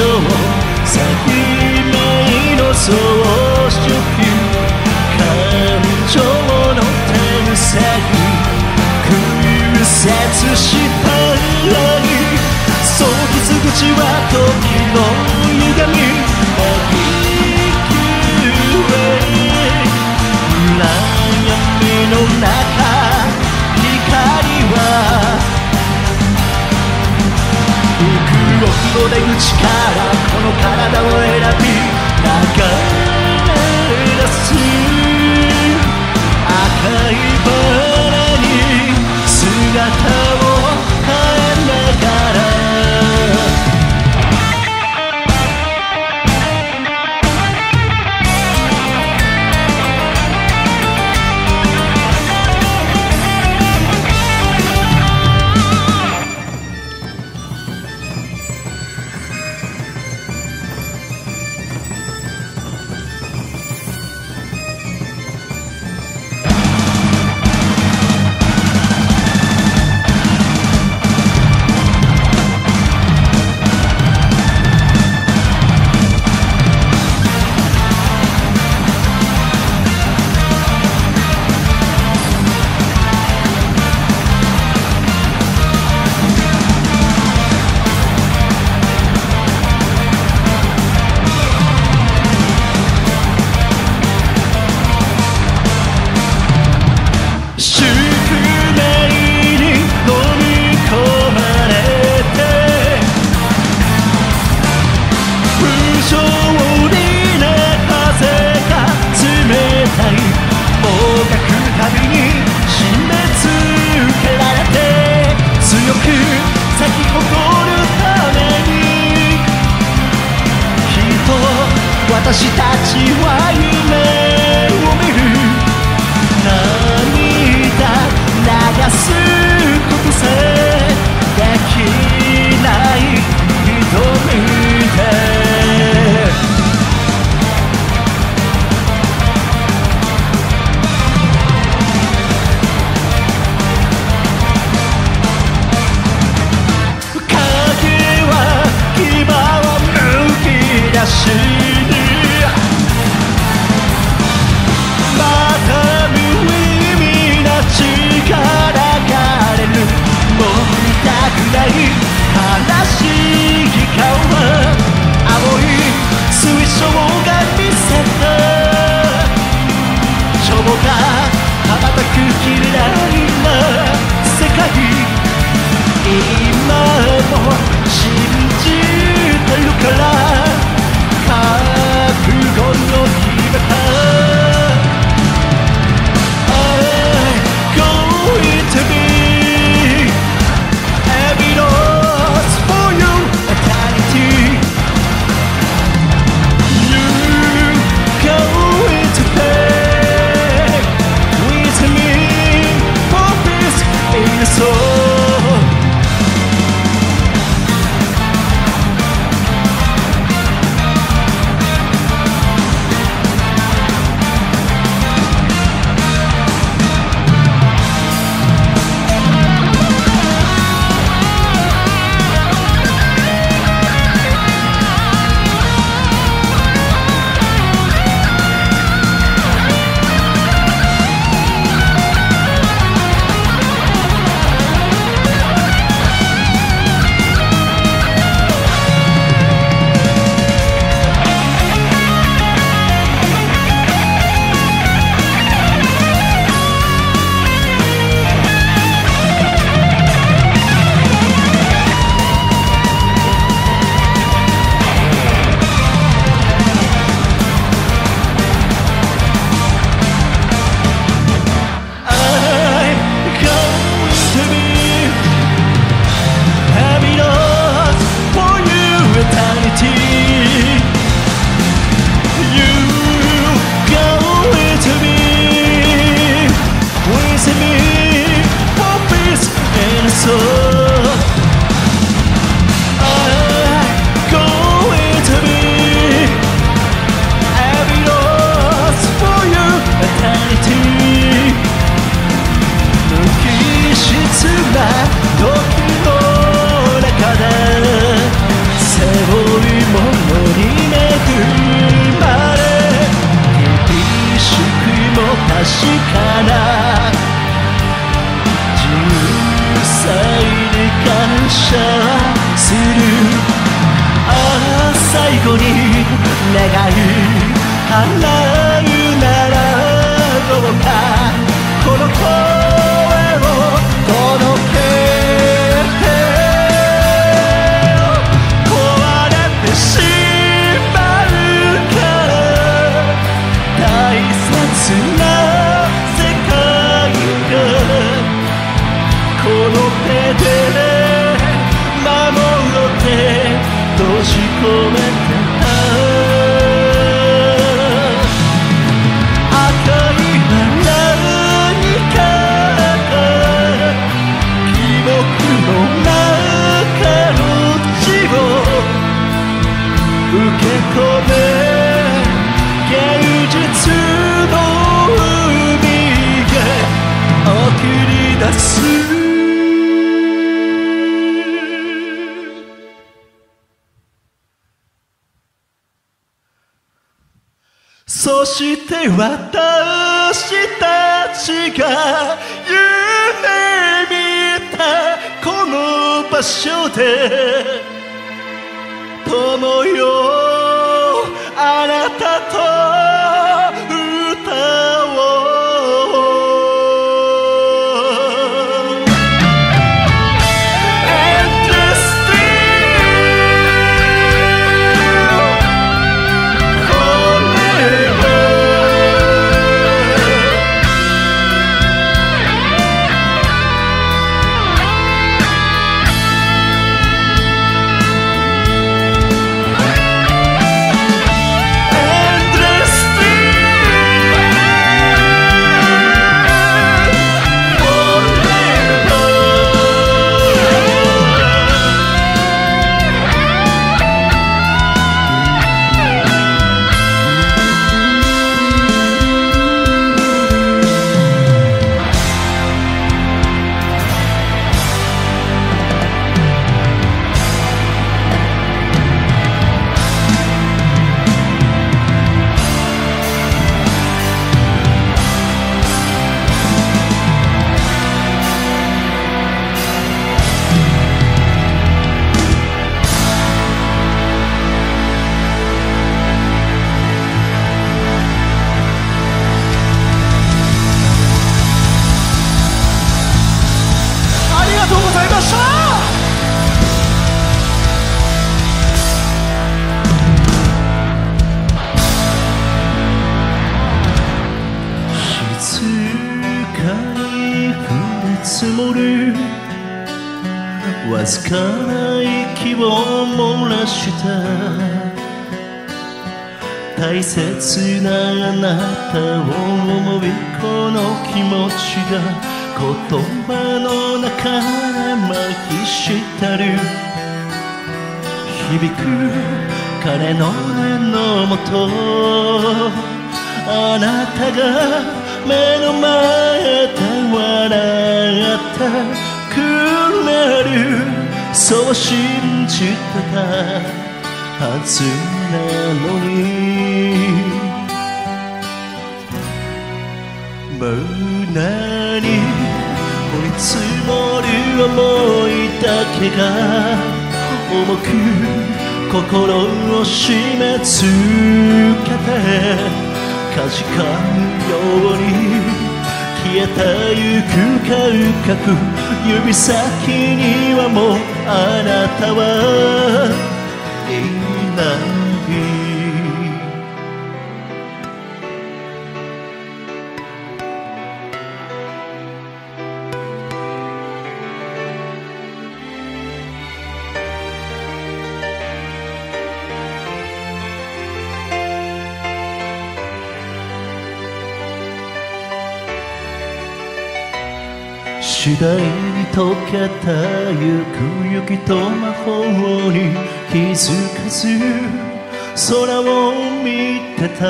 名の装飾感情の天才空説したらにその傷口は時の歪み暗闇の中光は僕の出口からこの体を選び流れ出す赤いバラに姿を変えながら私たちは夢を見る涙流すことさえできない瞳で影は牙をむき出し悲しい顔は青い水晶が見せた蝶が羽ばたく綺麗な世界今も信じてるからかな10歳で感謝するああ最後に願う叶うならどうかこの声を届けて壊れてしまうから大切な世界がこの手で守って閉じ込めてそして私たちが夢見たこの場所で友よあなたと歌おう積もるわずかな息を漏らした大切なあなたを思いこの気持ちが言葉の中でまひしたる響く彼の目のもとあなたが目の前で笑ったくなるそう信じてたはずなのに胸に降り積もる想いだけが重く心を締め付けてかじかむように消えてゆく感覚指先にはもうあなたはいない次第に溶けたゆく雪と魔法に気づかず空を見てた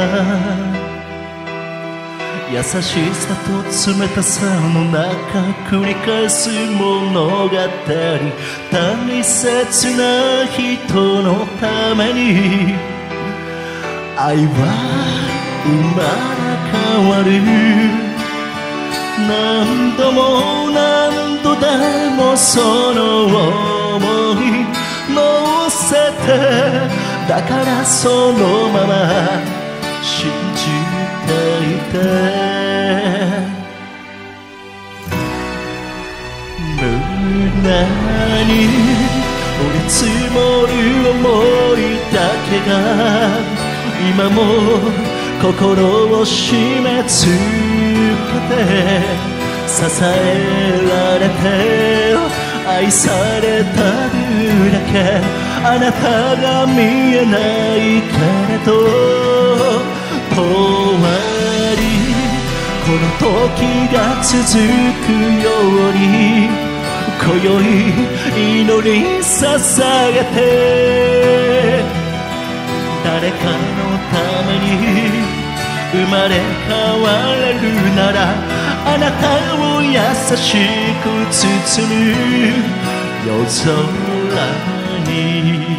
優しさと冷たさの中繰り返す物語大切な人のために愛は生まれ変わる何度も何度でもその想い乗せて、だからそのまま信じていて、胸に降り積もる想いだけが今も心を締め付けて、支えられて愛されたるだけ、あなたが見えないけれど遠回り、この時が続くように今宵祈り捧げて、誰かのために生まれ変われるなら、あなたを優しく包む夜空に。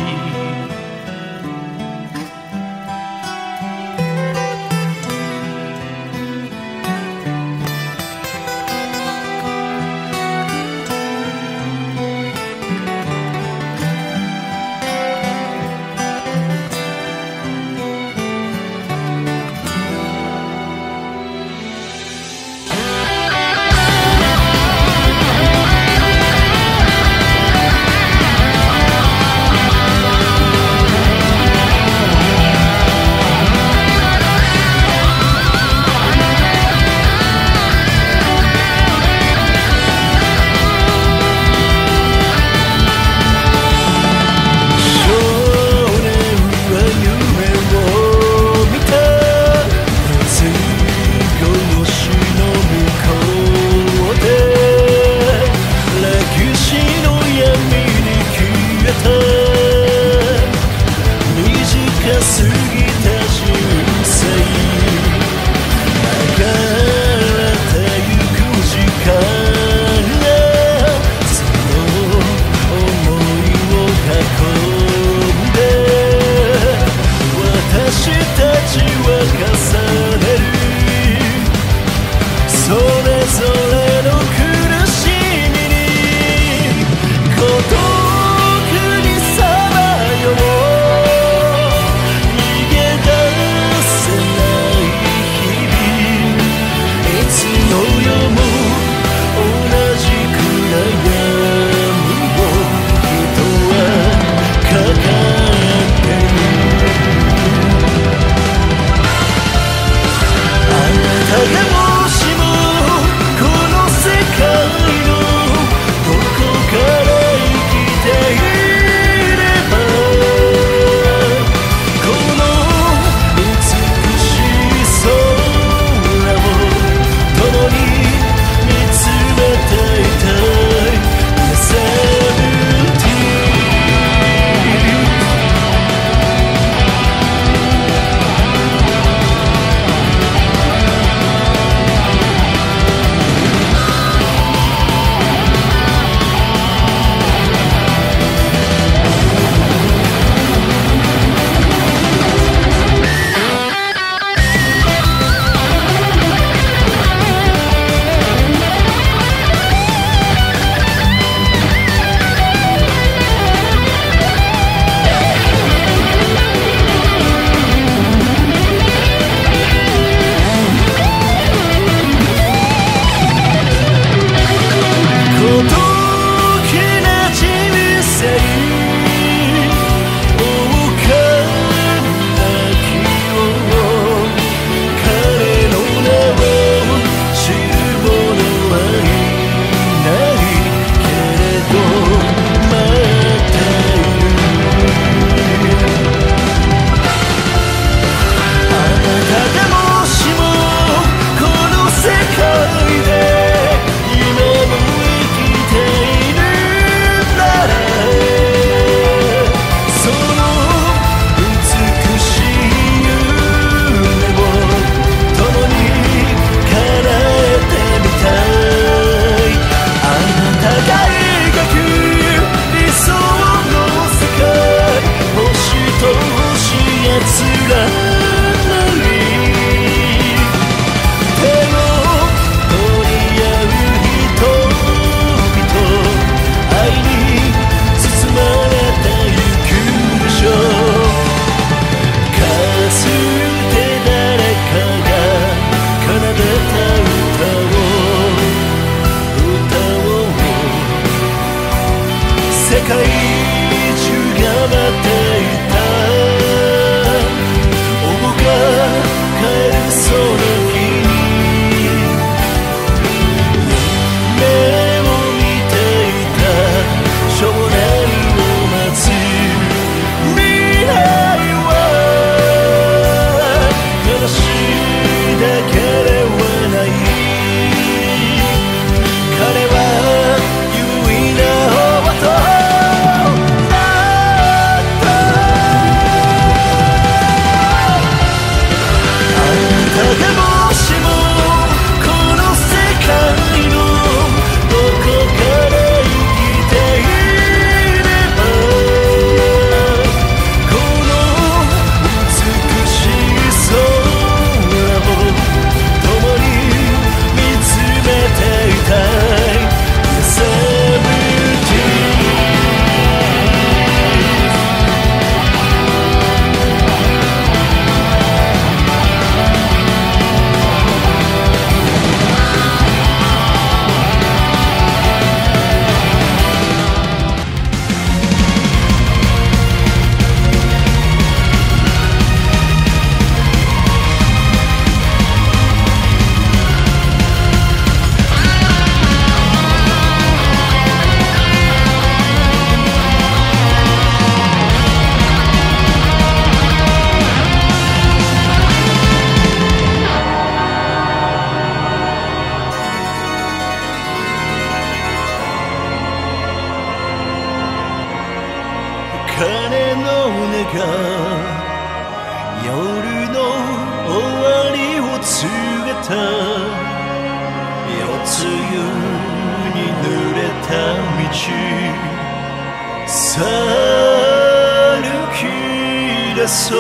夜の終わりを告げた夜露に濡れた道さあ歩き出そう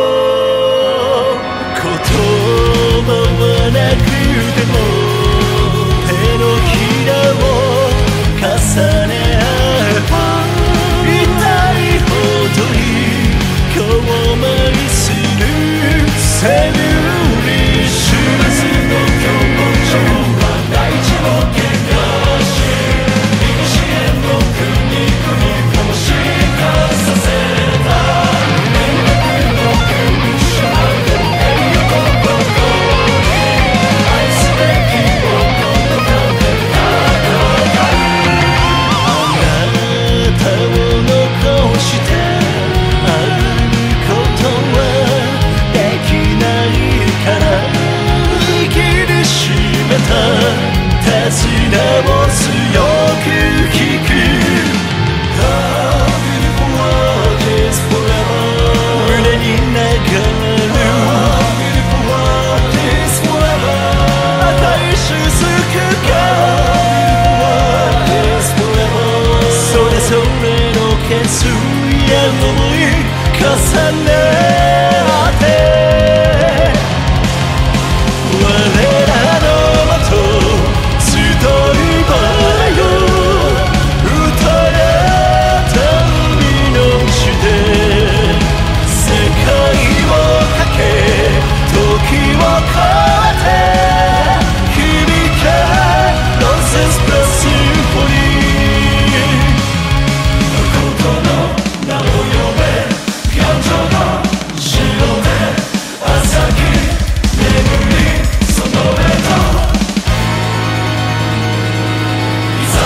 言葉はなくても手のひらを重ね合えば痛いほどに共鳴するセルリッシュの強行は大地を怪我し西への国々を進化させた連絡の軍師まで栄養を愛すべき僕のため戦うあなたを残して歩くことはできないから握りしめた手綱を強く引く胸に流れる赤い雫がそれぞれの決意や思い重ね合って我らのもと集う場よ打たれた海の地で世界をかけ時を超えて響けロセスプラスフォニーことの名を呼べ感情の白で朝日眠りその目といざ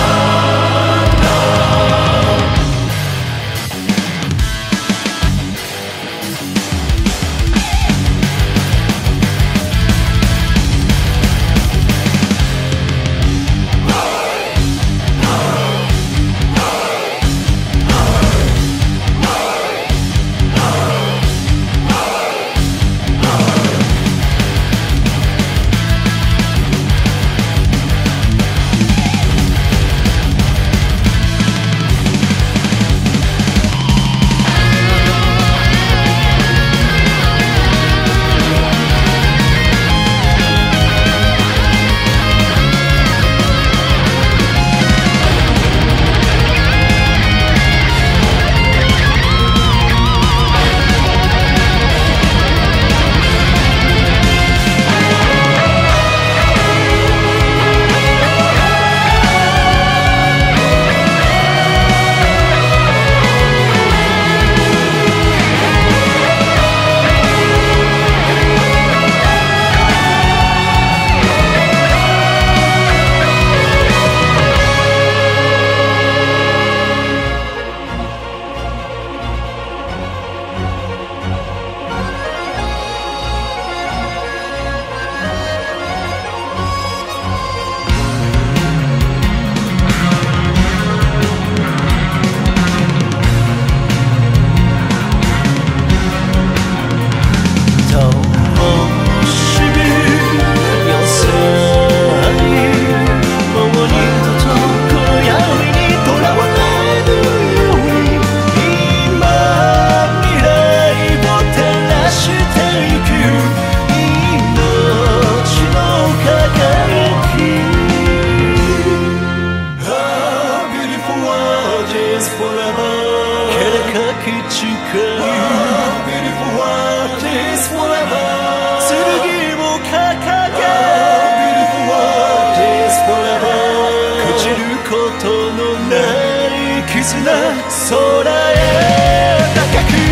絆空へ高く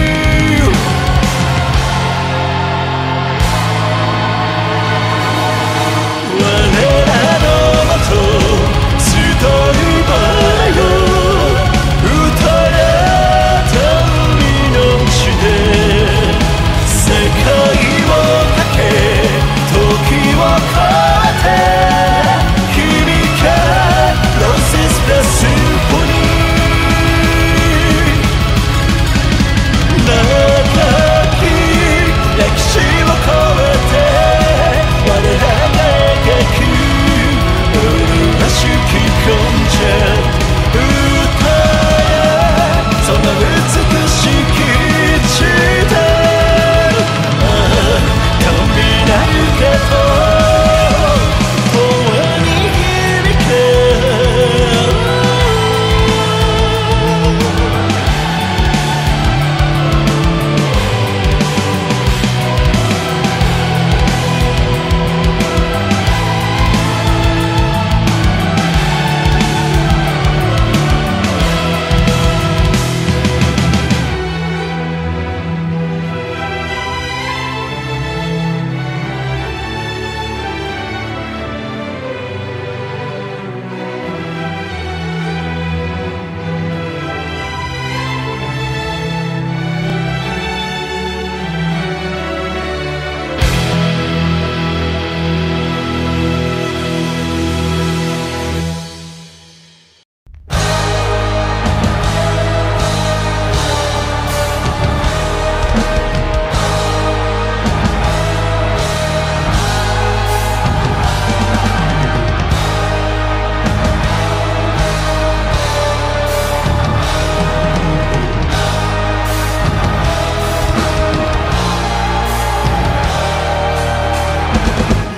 我らのもと集う場よ打たれた海の地で世界をかけ時を超えて響けロセスプラスフォニー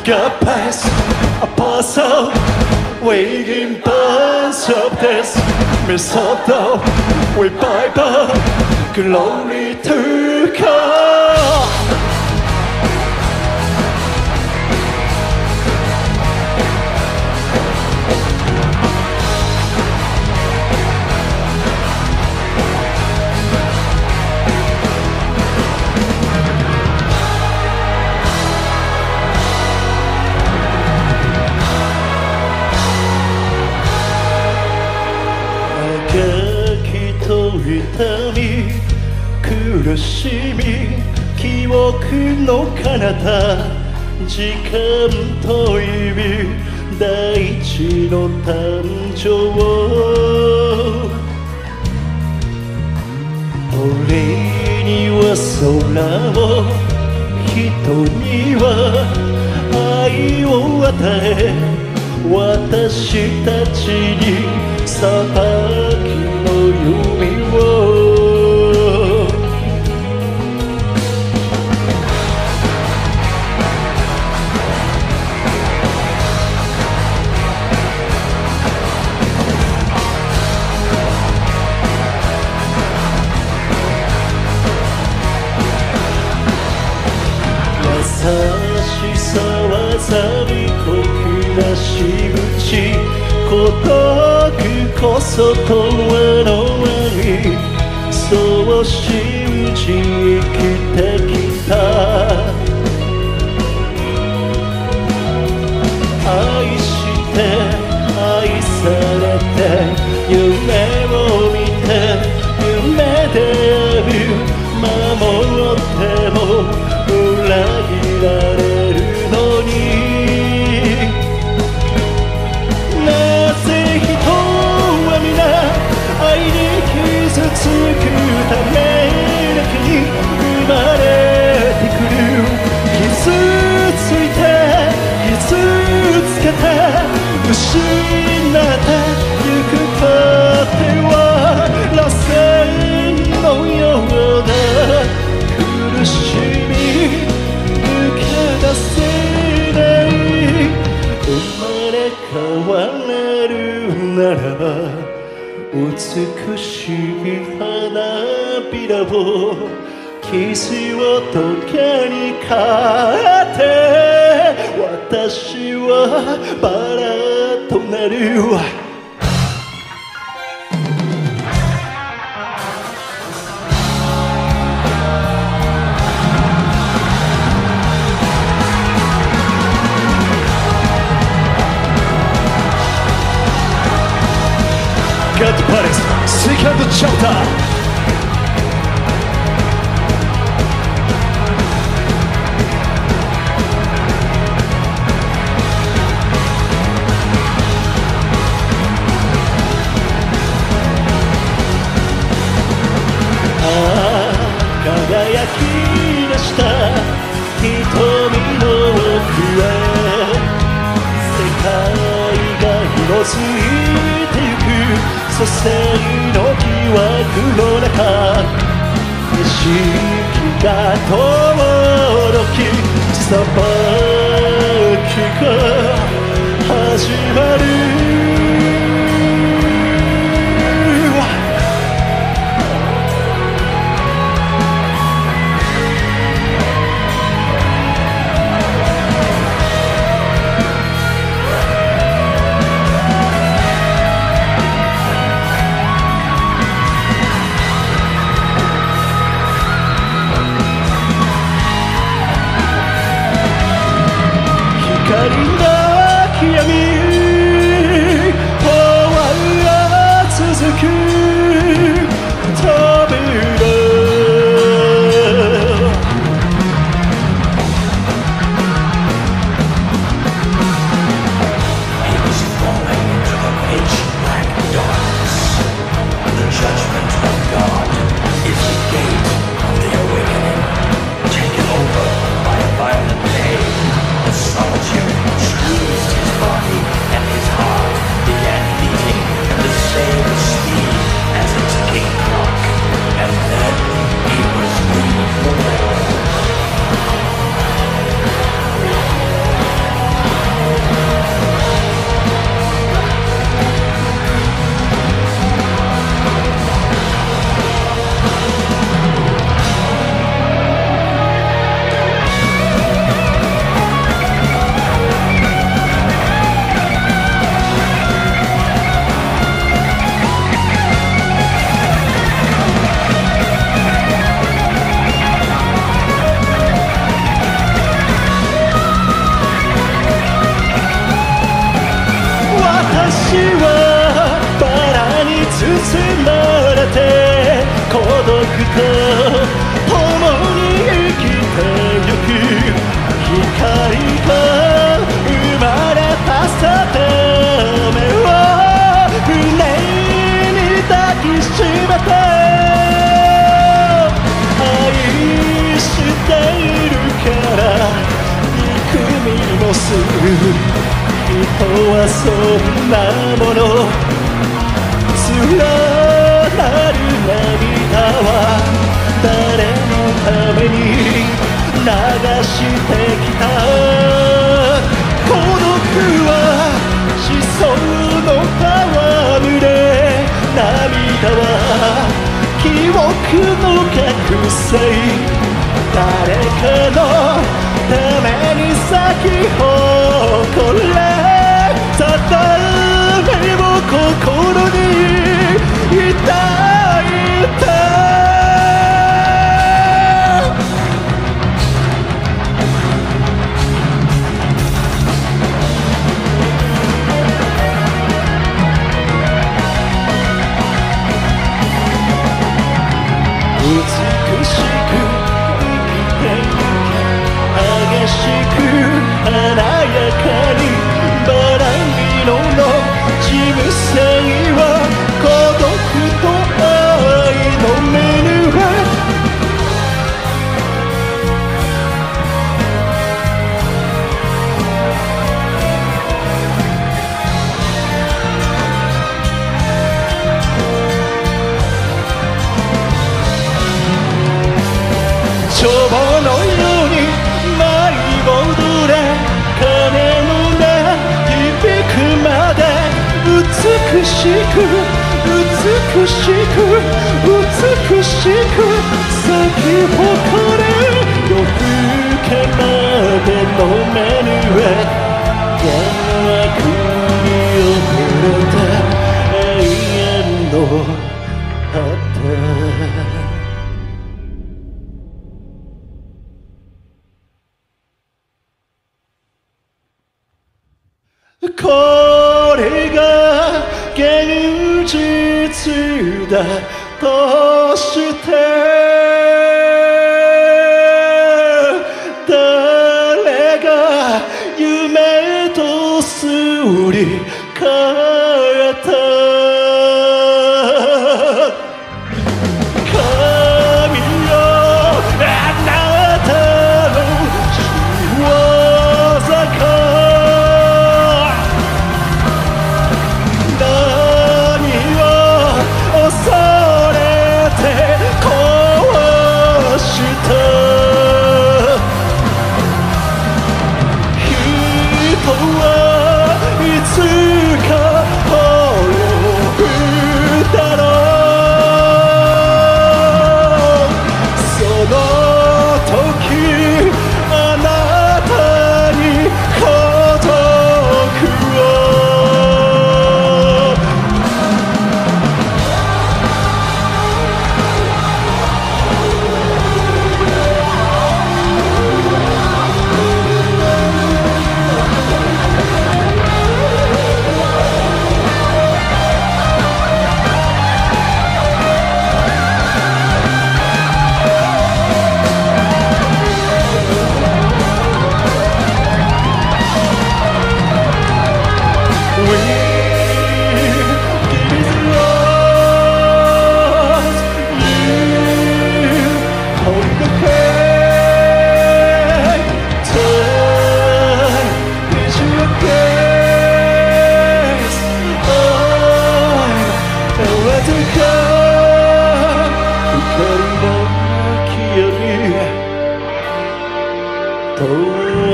got past a puzzle, waiting bunch of this mistletoe with Bible, glory to God.痛み苦しみ記憶の彼方時間と指大地の誕生俺には空を人には愛を与え私たちに裁きの弓を優しさはさびこくなしぶち孤独こそ永遠の愛そう信じ生きてきた愛して愛されて夢を見て夢である守っても裏切られるのになぜ人は皆愛に傷つくためだけに生まれてくる傷ついて傷つけて失ってゆく糧は螺旋のような苦しみ抜け出せない生まれ変われるならば美しい花びらを傷を溶けに変えて私はバラとなるガッドパレスセカンドチャプター輝き出した瞳の奥へ世界が色づいてゆく蘇生の疑惑の中景色が轟き裁きが始まる光なき闇と共に生きてゆく光が生まれた定めを胸に抱きしめて愛しているから憎みもする人はそんなもの連なる涙は誰のために流してきた孤独は子孫の戯れ涙は記憶の覚醒誰かのために咲き誇れ定めを心に抱いた美しく生きてゆけ激しく華やかにバラ色の人生は孤独と愛のメニュー帳簿のように舞い踊れ鐘の音響くまで美しく美しく美しく咲き誇れ夜更けまでの目には逆に溺れた永遠の旗これが現実だとして誰が夢とすり替えた神よあなたの仕業か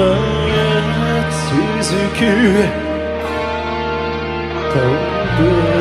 続く